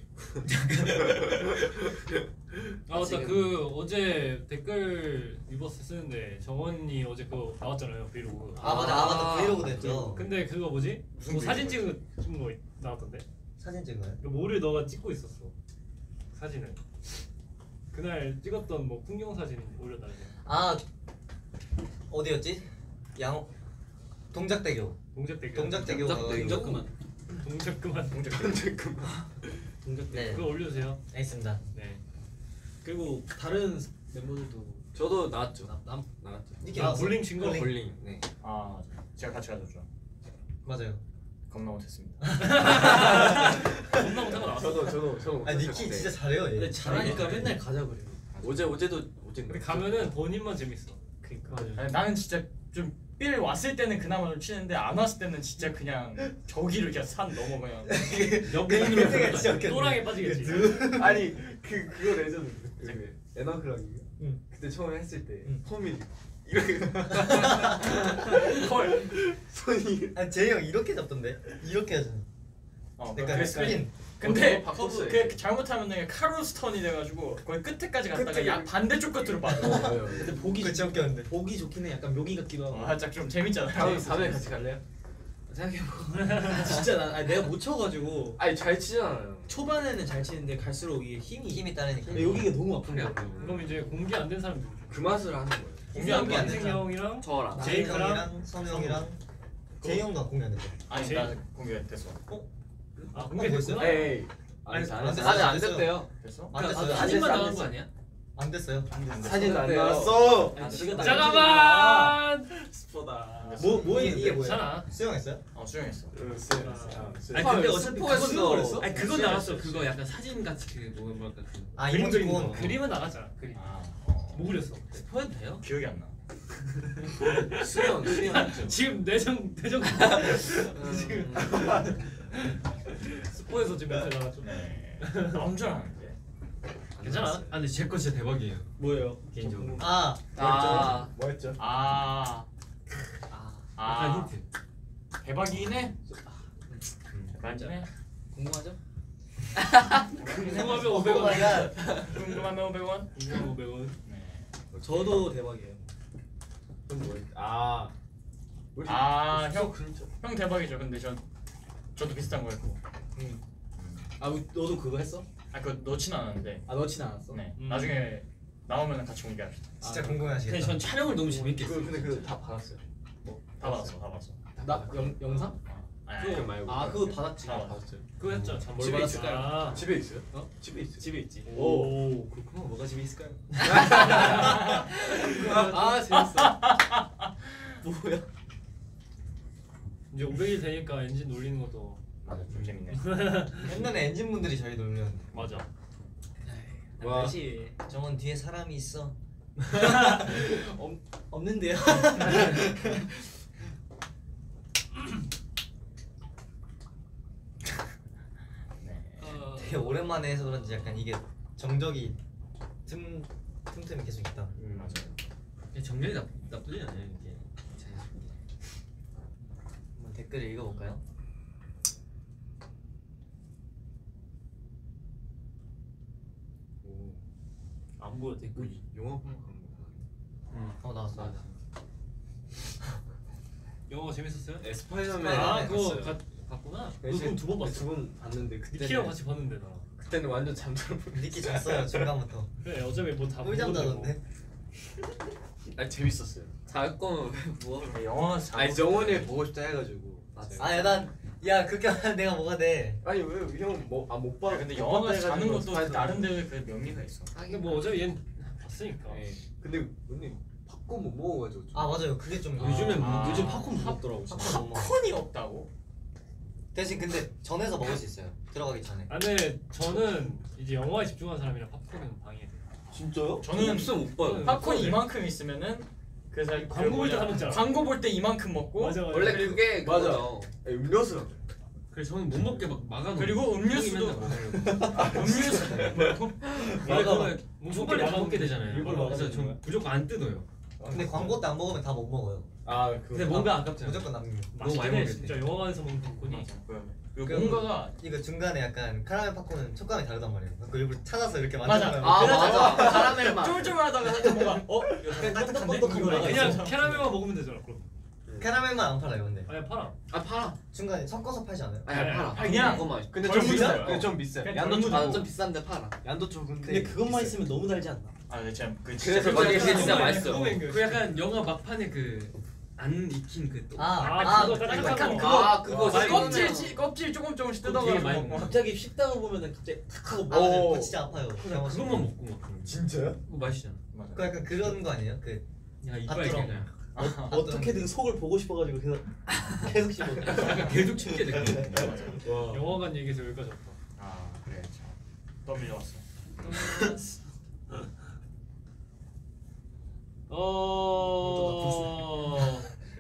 아 맞다 지금- 그 어제 댓글 리버스 쓰는데 정원이 어제 그거 나왔잖아요 브이로그. 아 맞아 아 맞다 아, 브이로그도 했죠. 근데 그거 뭐지? 무슨 뭐 사진 브이로그 찍은 찍은 거 나왔던데? 사진 찍어요? 그 뭐를 너가 찍고 있었어 사진을. 그날 찍었던 뭐 풍경 사진 올렸다는 거. 아 어디였지? 양 동작대교. 동작대교. 동작대교. 동작 그만. 동작 그만. 동작 동작 때. 네. 그거 올려주세요. 알겠습니다. 네. 그리고 다른 멤버들도 저도 나왔죠. 나, 남 나왔죠. 니키 아 나왔어? 볼링 친 거. 볼링. 볼링. 네. 아 제가 같이 가졌죠. 맞아요. 겁나 못했습니다. 겁나 못하고 나왔어. 저도 저도 저도. 아 니키 진짜 잘해요. 얘. 근데 잘하니까 맨날 가자 그래. 어제 어제도 어제. 근데 가면은 본인만 재밌어. 그러니까. 아니, 나는 진짜 좀 삘 왔을 때는 그나마 좀 치는데 안 왔을 때는 진짜 그냥 저기를 그냥 산 넘어 그냥. 옆으로 그때가 진짜 웃겼네. 또랑에 빠지겠지. 아니 그 그거 레전드. 그 에너클락이. 응. 그때 처음에 했을 때 응. 폼이 이렇게 헐. 손이. 아 제이 형 이렇게 잡던데? 이렇게 하잖아. 어, 그러니까 그 스핀. 근데 어, 그거 바꿨어요. 그 잘못하면 카루스턴이 돼가지고 거의 끝에까지 갔다가 야 반대쪽 끝으로 빠져. 근데 보기 그치 웃겼는데. 보기 좋긴 해. 약간 묘기 같기도 하고. 어, 살짝 좀 재밌잖아요. 다음 다음에 같이 갈래요? 생각해보고 진짜 난 아니, 내가 못 쳐가지고 아니 잘 치잖아요. 초반에는 잘 치는데 갈수록 이게 힘이 힘이 따르니까. 근데 여기가 너무 아픈 거야. 그럼 이제 공개 안 된 사람 누구죠? 그 맛을 하는 거예요. 공개 안 공개 안 인생 됐잖아. 형이랑 저랑. 제이 제이크랑 형이랑 선우 형이랑 제이 형도 공개 안 됐죠. 아니 제일- 나 공개 됐어. 아 어, 공개됐어요? 에이. 아니, 아니 안 아직 됐어요. 아직 안 안 됐어요. 됐대요. 됐어? 안 됐어요. 아, 사진만 안 나간 됐어. 거 아니야? 안 됐어요. 사진 안 됐대요. 나왔어. 아니, 지가 잠깐만. 스포다. 됐어. 뭐 뭐에 이게 뭐야? 괜찮아. 수영했어요? 어 수영했어. 아니 근데 어차피 스포가 그건 수영을 했어? 아니 그건 나왔어. 그거 약간 사진 같이 그뭐 뭐랄까 그 아 그림 그리는 이모티콘. 거. 그림은 나갔잖아. 그림. 아 어. 뭐 그렸어? 스포해도 돼요? 기억이 안 나. 수영 수영. 지금 내정 내정 지금 스포에서 지금 멘트 나갔죠. 네. 나온 줄 알았는데. 괜찮아. 아 근데 제 거 진짜 대박이에요. 뭐예요? 개인적으로. 아 아. 뭐였죠? 아. 아. 약간 아. 힌트. 대박이긴 해. 대박이네. 궁금하죠? 궁금하면 오백 원. 궁금하면 오백 원. 궁금하면 오백 원. 네. 저도 대박이에요. 그럼 뭐였? 아. 우리 아, 수영 형. 그림자. 형 대박이죠. 근데 전 저도 비슷한 거 했고. 아 너도 그거 했어? 아 그거 넣진 않았는데. 아 넣진 않았어? 네. 음. 나중에 나오면 같이 공개합시다. 진짜 아, 근데 궁금해하시겠다. 전 촬영을 너무 재밌게 그 했어요. 근데 그 다 받았어요. 다 받았어. 다 받았어. 나 영, 영상? 아니, 그거 아니, 말고. 아 그거 받았지. 다 받았어요. 그거 했죠. 참 뭘 집에 받았을까요? 아, 집에 있어요? 어? 집에 있어요. 집에 있지. 오. 그렇구나. 뭐가 집에 있을까요? 아 재밌어. 뭐야? 이제 오백 일 되니까 엔진 놀리는 것도 맞아. 좀 재밌네. 옛날에 엔진 분들이 저희 놀렸는데. 맞아. 와. 다시 정원 뒤에 사람이 있어. 없, 없는데요? 네. 어, 되게 오랜만에 해서 그런지 약간 이게 정적이 틈 틈틈이 계속 있다. 음, 맞아요. 근데 정렬이 나, 나쁘지 않아요 이게. 자연스럽게. 한번 댓글 읽어볼까요? 오. 안 보여 댓글. 영화 보는 거. 어 나왔어. 맞아. 영화 재밌었어요? 네, 스파이더맨. 아 네, 그거 봤어요. 가, 봤구나. 네, 너 그럼 두 번 봤어. 두번 봤는데 니키랑 그때는 같이 봤는데 나. 그때는 완전 잠들어 버렸어. 니키 잤어요 중간부터. 그래 어차피 뭐다 꿀잠 자던데. 아 재밌었어요. 잘 거면 왜 뭐하러? 영화 아니 정원이 보고 싶다 해가지고. 아야 난야 그렇게 하면 내가 뭐가 돼? 아니 왜형뭐아못 봐. 야, 근데 영화가 자는 것도 나름대로의 그 묘미가 있어. 근데 뭐 어차피 얘는 봤으니까. 예. 근데 언니 팝콘 못 먹어가지고. 좀. 아 맞아요 그게 좀 요즘엔 뭐- 아. 요즘 팝콘 무섭더라고. 진짜. 팝콘 못 먹어. 팝콘이 없다고? 대신 근데 전에서 먹을 수 있어요 들어가기 전에. 아 근데 저는 이제 영화에 집중한 사람이라 팝콘은 방해돼. 진짜요? 저는 없어 못 봐요. 팝콘이 팝콘을- 이만큼 있으면은 그래서 광고 볼때 하는 줄 알아. 광고 볼 때 이만큼 먹고 맞아 맞아. 원래 그게 맞아. 그거죠. 에, 음료수랑. 그래서 저는 못 먹게 막 막아놓고 그리고 음료수도 음료수 뭐라고? 원래 그거 뭐 초반에 다 막아놓는 먹게 되잖아요. 일부러 그래서 막아놓는 전 거야? 무조건 안 뜯어요. 근데 광고 때 안 먹으면 다 못 먹어요. 아 그. 근데 뭔가 아깝잖아. 무조건 남기고. 너무 많이 맛있긴 해 먹게 진짜 돼. 영화관에서 먹는 팝콘이. 맞아. 그- 그리고 그 뭔가가 이거 중간에 약간 카라멜 팝콘은 촉감이 다르단 말이에요. 그 일부러 찾아서 이렇게 맞아. 만든 거예요. 아 그래서 맞아. 카라멜 맛. 쫄쫄하다가 살짝 뭔가 어? 약간 딱딱한데? 뻑뻑뻑뻑한 이거 거가 그냥 있어. 캐러멜만 먹으면 되잖아 그럼. 캐러멜만 안 팔아요 근데. 아니 팔아. 아 팔아. 중간에 섞어서 팔지 않아요? 아니 팔아. 그냥 그거만. 근데 덜 좀 비싸. 묻어요. 근데 좀 비싸. 그냥 양도 덜 좀. 아 좀 비싼데 팔아. 양도 좀 근데. 근데 그것만 있으면 너무 달지 않나? 아 근데 진짜 그 그래서 진짜 맞아, 그게 약간 진짜 그거 맛있어요. 그거 맹겨, 그 약간 영화 막판에 그 안 익힌 그 또. 아, 아, 아, 그거 그- 딱딱한 거. 아 그거 많이 껍질 씹으면 찌- 껍질 조금 조금씩 그거 되게 많이 뜯어가지고 먹어. 갑자기 식당을 보면은 갑자기 탁 하고 아, 먹어. 근데 오. 그거 진짜 아파요. 그냥 그것만 먹고 막 그런 거. 진짜요? 그거 맛있잖아. 맞아. 그 약간 그런 거 아니에요? 그 야 이빨 밭두렁. 그냥 어떻게든 속을 보고 싶어가지고 계속 계속 씹어. 약간 계속 침게 돼. 와. 영화관 얘기해서 여기까지 왔다. 아 그래 참 떠밀려왔어. 어.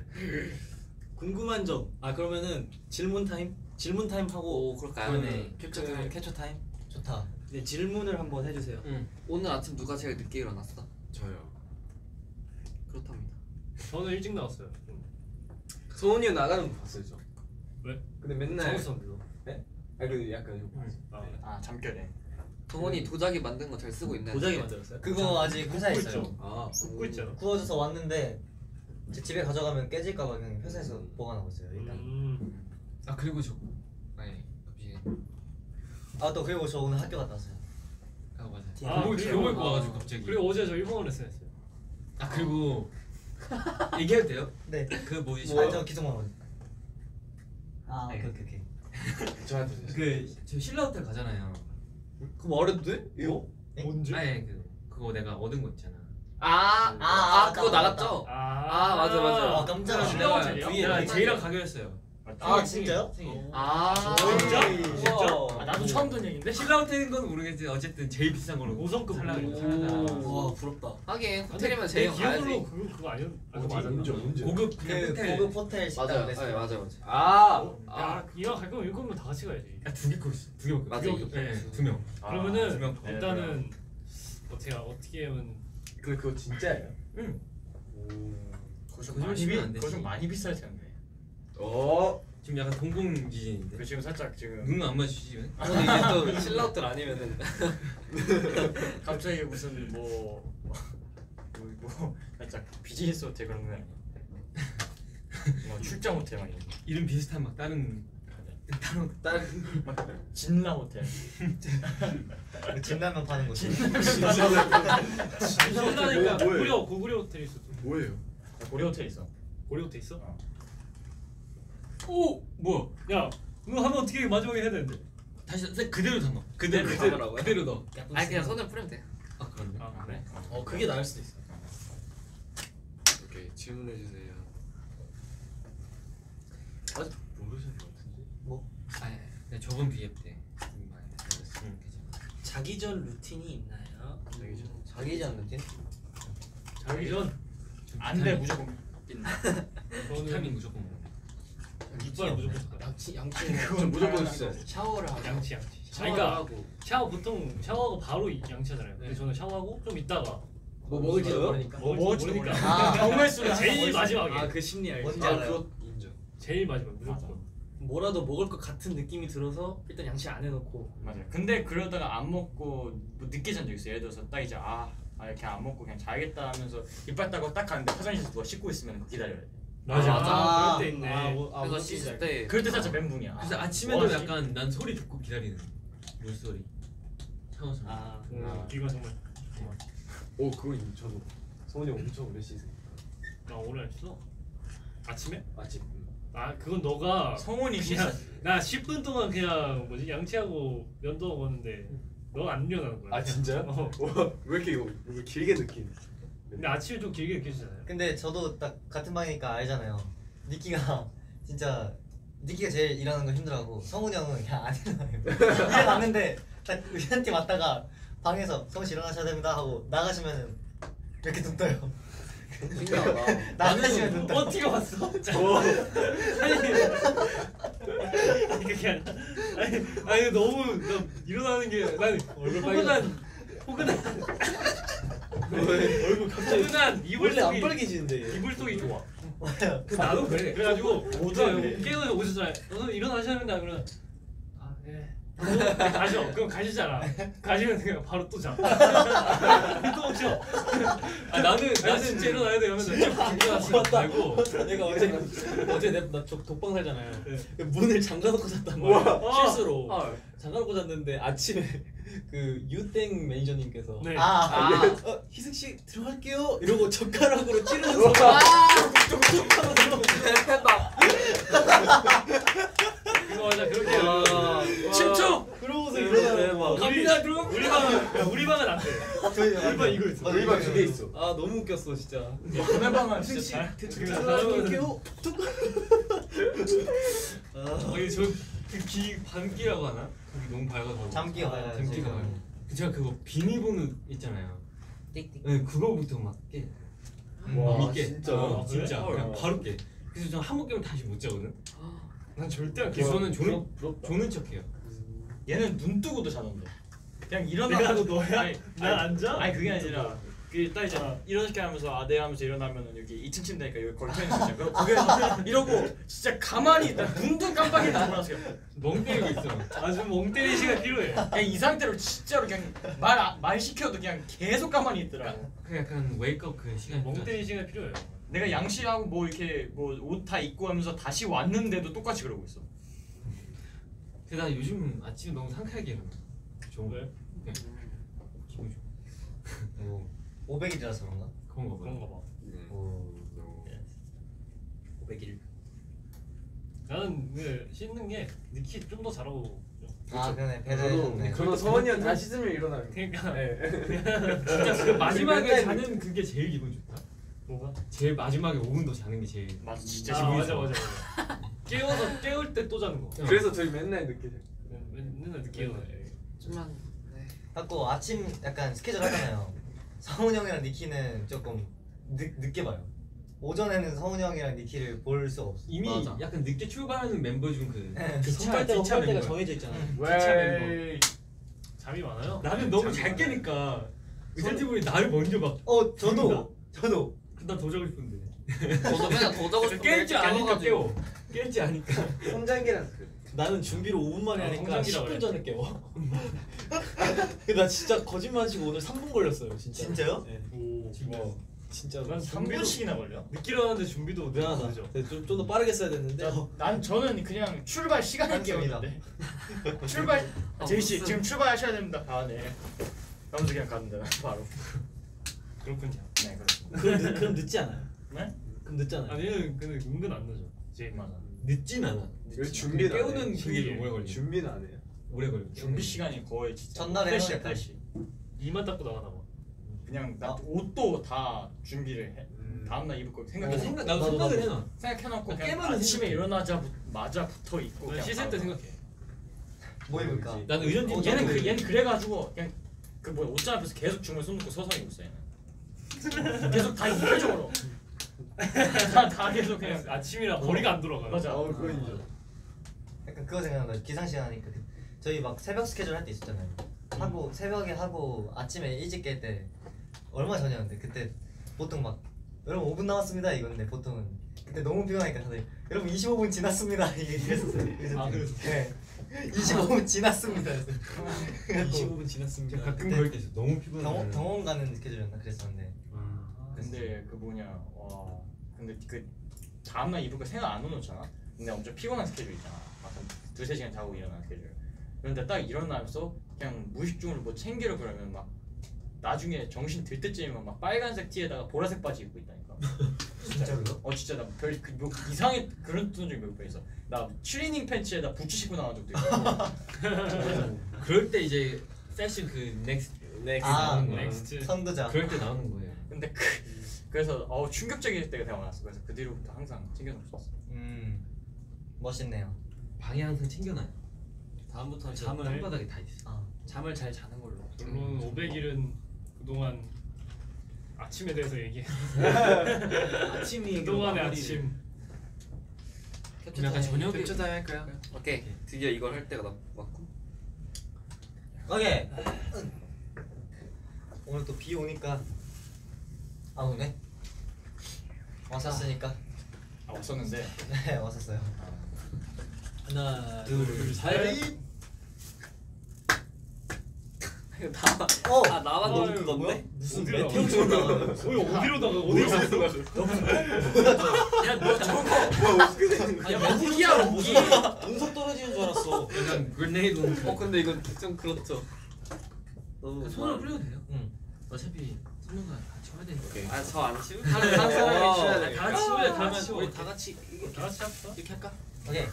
궁금한 점. 아 그러면은 질문 타임? 질문 타임 하고 오 그럴까요? 그러네. 캡처 타임. 캡처 타임. 좋다. 네, 질문을 한번 해주세요. 응. 오늘 아침 누가 제일 늦게 일어났어? 저요. 그렇답니다. 저는 일찍 나왔어요. 좀. 소은이 나가는 거 봤어요 저. 왜? 근데 맨날. 정우성 그거. 아 그 약간 좀. 아, 아 잠결에. 동원이 도자기 만든 거 잘 쓰고 있네. 도자기 만들었어요? 그거 아직 회사에 굽고 있어요. 있죠. 아. 굽고 있잖아. 구워져서 왔는데 제 집에 가져가면 깨질까봐 그냥 회사에서 보관하고 있어요 일단. 음. 아 그리고 저. 아니 갑자기. 아 또 그리고 저 오늘 학교 갔다 왔어요. 아 맞아. 아, 교복 그리고- 교복 입고 와가지고 갑자기. 그리고 어제 저 일본어 레슨 했어요. 아 그리고 얘기해도 돼요? 네. 그 뭐지? 뭐? 아저 기성만 오지. 아 오케이 오케이 오케이. 저한테. 그저 신라 호텔 가잖아요. 그럼 말해도 돼? 이거? 언제? 아니 그 그거 내가 얻은 거 있잖아. 아, 아, 아, 그거 나갔죠? 아, 아, 맞아, 맞아. 아 깜짝이야. 신라 내가 호텔이요? 내가 제이랑 가기로 했어요. 아 진짜요? 아, 진짜? 진짜? 아 나도 처음 듣는 얘긴데. 신라 호텔인 건 모르겠지만 어쨌든 제일 비싼 걸로 오성급 살라고 살라고. 와 부럽다. 하긴 근데 호텔이면 내 제일 가야지. 기억으로 그거 그거 아니었? 아, 그거 맞았나? 문제 문제. 고급 그냥 그 호텔. 고급 호텔 식당 맞아요, 레스토랑. 네, 맞아, 맞아. 아. 아, 이왕 갈 거면 이거면 다 같이 가야지. 아, 두개 거 있어. 두 개밖에. 맞아, 두 개밖에 이거. 없어. 네, 두 명. 그러면은 두 명. 일단은 어떻게 어떻게 하면 그 그거 진짜예요? 응. 오. 그거 좀 거짓말 많이 치면 비 안 되지. 그거 좀 많이 비쌀 텐데. 어. 지금 약간 동공 지진인데. 그 지금 살짝 지금 눈 안 마주치면. 오늘 이제 또 신라 호텔 아니면은 갑자기 무슨 뭐. 뭐, 뭐 살짝 비즈니스 호텔 그런 거 아니야? 뭐 출장 호텔 막 이런 거. 이름 비슷한 막 다른 다른 다른. 막 진라 호텔. 그 진라면 파는 곳. 신라니까 뭐, 뭐예요? 고구려 고구려 호텔 있어. 뭐예요? 고리 호텔 있어. 고려 호텔 있어? 어. 오 뭐야? 야 이거 하면 어떻게 마지막에 해야 되는데? 다시 세- 그대로 담아. 그대로 그대로 그대로 담으라고요? 그대로 넣어. 아니 그냥 손을 뿌리면 돼. 아 그런데. 아 그래? 어 그게 나을 수도 있어. 오케이 질문해 주세요. 아직 모르시는 것 같은데. 아니, 네, 저번 비앱 때 좀 많이 들었으면 괜찮아. 자기 전 루틴이 있나요? 자기 전. 자기 전 루틴? 자기 전 안돼 무조건. 저는 비타민 무조건 먹어. 이빨 무조건 닦아. 양치 양치. 그건 무조건 있어. 샤워를 하고. 양치 양치. 샤워를 그러니까 하고. 샤워 보통 샤워하고 바로 이- 양치하잖아요. 근데 네. 저는 샤워하고 좀 있다가 뭐 먹을지도 뭐요? 모르니까. 뭐 먹을지도 모르니까. 몰라. 경우의 수는 제일 마지막에 아그 심리 알지. 뭔지 아 알아요? 그거 인정. 제일 마지막 무조건. 뭐라도 먹을 것 같은 느낌이 들어서 일단 양치 안 해놓고. 맞아. 근데 그러다가 안 먹고 뭐 늦게 잔 적 있어. 예를 들어서 딱 이제 아, 아 이렇게 안 먹고 그냥 자야겠다 하면서 이빨 닦고 딱 가는데 화장실에서 누가 씻고 있으면 그거 기다려야 돼. 맞아. 맞아. 아, 그럴 때 있네. 아, 뭐, 아, 그래서 무슨 씻을 말인지 때 그럴 때 살짝 멘붕이야. 그래서 아, 아침에도 뭐 하지? 약간 난 소리 듣고 기다리는 물소리. 샤워 소리. 아. 음, 귀가 정말. 오 그거 인- 저도. 소은이 엄청 오래 씻으니까. 나 오늘 안 씻어. 아침에? 아침. 아 그건 너가 성훈이 그냥 씻어. 나 십 분 동안 그냥 뭐지 양치하고 면도 먹었는데 넌 안 일어나는 거야. 아 진짜요? 어. 왜 이렇게 이거 왜 길게 느끼는? 근데 아침에 좀 길게 느껴지잖아요. 근데 저도 딱 같은 방이니까 알잖아요. 니키가 진짜 니키가 제일 일하는 거 힘들어하고 성훈이 형은 그냥 안 일어나요. 일어났는데 딱 의한테 왔다가 방에서 성훈 씨 일어나셔야 됩니다 하고 나가시면은 이렇게 눈 떠요. 신기하다. 나가시면 눈 떠요. 어떻게 왔어? 아니 아니 그게 아니라 아니 아니 너무 나 일어나는 게 난 포근한 포근한 얼굴 갑자기 포근한 이불 원래 안 속이 빨개지는데. 이불 속이 좋아. 맞아요. 그 나도 그래. 그래가지고 모두 깨어서 오셨잖아요. 너는 일어나셔야 된다 그러면 아 네. 가죠. 그럼 가시잖아. 가시면 그냥 바로 또 자. 또 오죠. 아 나는 나 진짜 일어나야 돼. 하면 일어났어. 맞다. 말고 내가 어제 어제 내나 독방 살잖아요. 네. 문을 잠가놓고 잤단 말이야. 우와. 실수로 헐. 잠가놓고 잤는데 아침에 그 유땡 매니저님께서 네. 아, 아. 어, 희승 씨 들어갈게요 이러고 젓가락으로 찌르면서 아. 툭툭하면서 이거 맞아 그렇게 해요. 침투. 그러고서 일어나요 막. 갑니다 들어. 우리 방은 야, 우리 방은 안 돼. 저희 우리 방 이거 있어. 우리 방 두 개 있어. 아 너무 웃겼어 진짜. 너네 방은 희승 씨 진짜 잘. 들어갈게요. 툭. 아, 아니 저그귀 반기라고 하나? 그게 너무 밝아서 잠기가 밝아요, 잠기가 지금. 밝아. 그 제가 그거 비밀번호 있잖아요. 띡띡. 네 그거부터 막 깨. 와, 못 깨. 진짜? 어, 그래? 진짜 헐. 그냥 바로 깨. 그래서 저는 한 번 깨면 다시 못 자거든. 난 절대 안 그래서 깨워. 저는 조는 조는 척해요. 얘는 눈 뜨고도 자던데. 그냥 일어나. 내가 너야? 아니, 난 안 자? 아니 그게 아니라 그 딱 이제 아. 일어나게 하면서 아 네 하면서 일어나면은 여기 이 층 침대니까 여기 걸쳐 있는 거죠. 그럼 거기서 이러고 진짜 가만히 있다 눈도 깜빡이는 몰랐어요. 멍 때리고 있어. 아주 멍 때릴 시간 필요해. 그냥 이 상태로 진짜로 그냥 말 말 시켜도 그냥 계속 가만히 있더라고. 그 약간 웨이크업 그 시간. 멍 때릴 시간 필요해. 내가 양치하고 뭐 이렇게 뭐 옷 다 입고 하면서 다시 왔는데도 똑같이 그러고 있어. 근데 나 요즘 아침에 너무 상쾌하게 일어나. 좋은 거. 왜? 그냥 기분 좋아. 오, 오백일이라서 그런가? 그런 거 봐. 그런가 봐. 오. 오백일. 나는 그 씻는 게 니키 좀 더 잘하고. 아 그러네 저도 배려해줬네. 저도 서원이 형 다 씻으면 일어나요. 그러니까 네. 진짜 그 마지막에 맨날 자는 그게 제일 기분 좋다. 뭐가? 제일 마지막에 오 분 더 자는 게 제일. 맞아 진짜 아 기분이 맞아 좋아. 맞아 맞아. 깨워서 깨울 때 또 자는 거. 그래서 저희 맨날 늦게 자요. 맨- 맨날 늦게 일어나. 좀만. 네. 자꾸 아침 약간 스케줄 하잖아요. 성훈 형이랑 니키는 조금 늦, 늦게 봐요. 오전에는 성훈 형이랑 니키를 볼 수 없어. 이미 맞아. 약간 늦게 출발하는 멤버 중그 네. 그 선발대가 기차 선발대가 멤버야. 정해져 있잖아. 왜? 잠이 많아요? 나는 너무 잘 깨니까 의사팀분이 나를 먼저 막. 어 저도 저도 난 더 자고 싶은데. 저도 맨날 더 자고 싶은데 깰 줄 아니까 깨워가지고. 깨워. 깰 줄 아니까. 성장기랑 그. 나는 준비를 오 분 만에 아, 하니까 성장기라 십 분 그래. 전에 깨워. 근데 나 진짜 거짓말 치고 오늘 삼 분 걸렸어요 진짜. 진짜요? 네. 오. 뭐 진짜 난 삼 분씩이나 걸려? 늦게 일어나는데 준비도 미안하다. 늦죠. 좀좀 더 빠르게 써야 됐는데. 자, 난 저는 그냥 출발 시간을 한숨이다. 깨웠는데 출발 제이 씨 지금 출발하셔야 됩니다. 아 네. 그러면서 그냥 갔는데 바로. 그렇군요. 네 그렇습니다. 그럼, 늦, 그럼 늦지 않아요? 네? 그럼 늦잖아요. 아니는 근데 은근 안 늦어. 제일 맞아. 늦진 않아. 왜 준비는 안 깨우는 해요? 그게 오래 걸려. 준비는 안 해요. 오래 걸려. 준비 시간이 거의 진짜 전날에 팔 시 해야겠다. 팔 시. 이만 닦고 나가나 봐. 그냥 나 아. 옷도 다 준비를 해. 음. 다음 날 입을 거 나 생각해. 생각 나도 나도, 생각을 나도. 해놔. 생각해놓고 나 그냥 깨면은 아침에 생각해. 일어나자마자 붙어 있고. 난 그냥 씻을 바로. 때 생각해. 뭐 입을까? 나는 의전팀 어, 얘는 그 얘는 그래가지고 그냥 그 뭐 옷장 앞에서 계속 주머니 손 놓고 서서 입고 있어 얘는. 계속 다 이표정으로. 다, 다 계속 그냥. 아침이라 머리가 안 돌아가. 맞아. 어 그거 인정. 약간 그거 생각나. 기상시간 하니까 그- 저희 막 새벽 스케줄 할 때 있었잖아요. 하고 새벽에 하고 아침에 일찍 깰 때 얼마 전이었는데 그때 보통 막 여러분 오 분 남았습니다 이건데 보통은 그때 너무 피곤하니까 다들 여러분 이십오 분 지났습니다 이랬었어요. 아, 그랬었어? 네. 이십오 분 지났습니다. 이십오 분 지났습니다. 가끔 그때 그럴 때 있어. 너무 피곤해. 병원 병원 가는 스케줄이었나 그랬었는데. 근데 그 뭐냐 와 근데 그 다음날 입을 거 생각 안 해놓잖아. 근데 엄청 피곤한 스케줄 있잖아. 막 한 두세 시간 자고 일어나는 스케줄. 그런데 딱 일어나면서 그냥 무의식 중으로 뭐 챙기려 그러면 막 나중에 정신 들 때쯤이면 막 빨간색 티에다가 보라색 바지 입고 있다니까. 진짜로요? 어 진짜 나별 그, 뭐, 이상해 그런 적이 몇 번 있어. 나 트레이닝 팬츠에다 부츠 신고 나간 적도 있고. 그럴 때 이제 패션 그 넥스트 넥스트 아, 나오는 거야. 넥스트. 선두자. 그럴 때 나오는 거예요. 근데 그 그래서 어우 충격적일 때가 되게 많았어. 그래서 그 뒤로부터 항상 챙겨놓고 있어. 음 멋있네요. 방에 항상 챙겨놔요. 다음부터는 잠을 잠을 한바닥에 다 있어. 아 잠을 잘 자는 걸로. 물론 오백 일은 그동안 아침에 대해서 얘기해. 아침이 그동안의 아침. 그럼 약간 저녁에 캡처 타임 할까요? 오케이 드디어 이걸 할 때가 나 맞고. 오케이. 오늘 또 비 오니까 안 오네. 왔었으니까. 아 왔었는데. 네 왔었어요. 하나, 둘, 셋. 이거 나. 어. 아 나만 어, 너무 이거 묻었네. 뭐야? 무슨 어디로 메테오처럼 나가는 어이 어디로다가 어디로 갔어? 야너 저거. 아니 무기야 무기. 운석 떨어지는 줄 알았어. 약간 그레네이드 온 어 근데 이건 좀 그렇죠. 너무 손으로 뿌려도 돼요? 응. 어차피 손님과 같이 해야 되니까. 아저 안 치우. 다른 다른 사람이 치워야 돼. 다 같이 치워야 돼. 다 그러면 같이 치워. 우리 다 같이 이거 다 같이 합시다. 이렇게 할까? 오케이.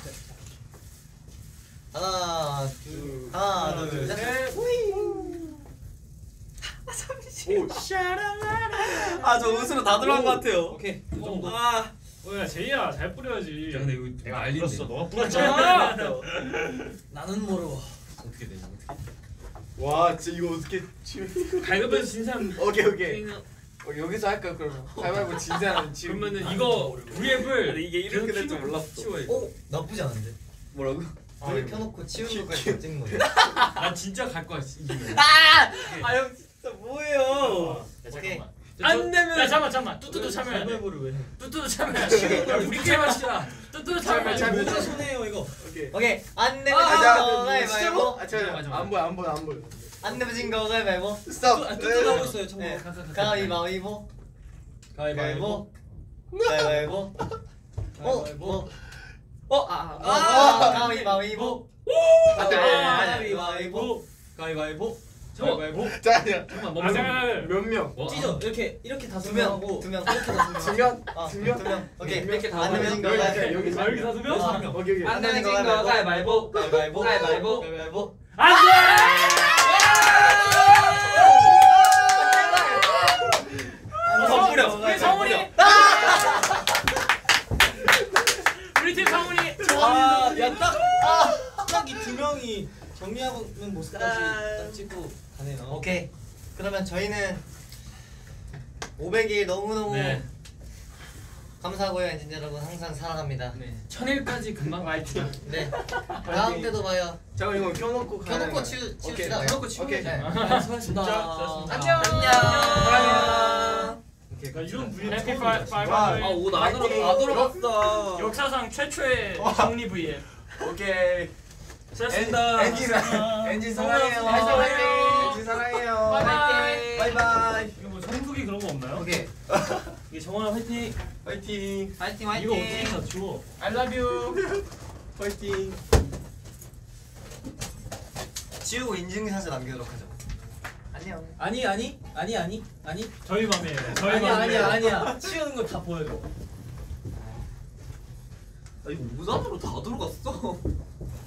하나 둘 하나 둘 셋. 오 아저 옷으로 다 들어간 것 같아요. 오케이. 이 정도. 아 어야 제이야 잘 뿌려야지. 야 근데 이거 내가 난리인데. 뿌렸어. 너가 뿌렸잖아. 나는 모르고. 어떻게 되냐 어떻게. 와 진짜 이거 어떻게 치면 갈급해서 진 사람. 오케이 오케이 그냥 어, 여기서 할까 그러면 가위바위보 진 사람 지금 그러면은 이거 브이앱을 근데 이게 이렇게 될 줄 몰랐어. 치워야 돼. 오 나쁘지 않은데. 뭐라고? 불 켜놓고 치우는 것까지 다 찍는 거죠. 나 진짜 갈 거야 이기면. 아형 진짜 뭐예요? 야, 오케이. 잠깐만. 안 되면 야 잠깐 잠깐. 뚜뚜도 참여해. 가위바위보를 왜 해? 뚜뚜도 참여해. 우리 게임 하시자. 뚜뚜도 참여해. 잘 모자 손해요 이거. 오케이 오케이 안 내면 아, 진 자, 거 그 가위바위보. 아 맞아, 잠깐 맞아. 안 보여 안 보여 안 보여 안 내면 진 거 가위바위보. 스톱 아, 뚜뚜 하고 있어요 네. 참고. 가위바위보. 가위바위보. 가위바위보. 어? 가위바위보. 어? 어? 아, 아, 아, 가위바위보. 안돼 가위바위보. 가위바위보. 저 가위바위보. 자 아니야 잠깐만 아 멈춰. 잠깐. 몇명 뭐, 찢어. 이렇게 이렇게 다섯 두 명 명. 하고. 두 명. 이렇게 다섯 명. 두명 어, 두명 두 명. 오케이. 이렇게 다 안 내면 진 거 여기 가위바위보. 여기 아 여기 다섯 명? 아, 오케이 오케이 안 내면 진 거 가위바위보. 가위바위보. 가위바위보. 가위바위보. 어, 우리 성훈이. 우리 팀 성훈이. 아, 야딱딱이 두 명이 정리하는 모습까지 딱 찍고 가네요. 오케이. 그러면 저희는 오백 일 너무너무 네. 감사하고요, 엔진 여러분. 항상 사랑합니다. 네. 천일까지 금방 화이팅. 네. 다음 때도 봐요. 잠깐 이거 켜놓고 가는 켜놓고 거야. 치우 오케이. 치웁시다. 켜놓고 치우면 오케이. 네. 수고하셨습니다. 안녕. 나 이런 V 해피 처음 파이- 봤어. 파이- 아 옷 안으로 다 들어갔어. 역사상 최초의 정리 V앱. 오케이 수고하셨습니다. 엔진 엔진 사랑해요 사랑해요. 엔진 사랑해요 바이바이. 바이바이 이거 뭐 정수기 그런 거 없나요? 오케이. 이게 정원아 화이팅. 화이팅 화이팅 이거 어떻게 맞춰? I love you 화이팅 지우고 인증샷을 남기도록 하죠. 안녕. 아니 아니 아니 아니 아니 저희 맘이에요. 저희 아니야 맘이에요. 아니야 아니야 치우는 거 다 보여줘. 아 이거 옷 안으로 다 들어갔어.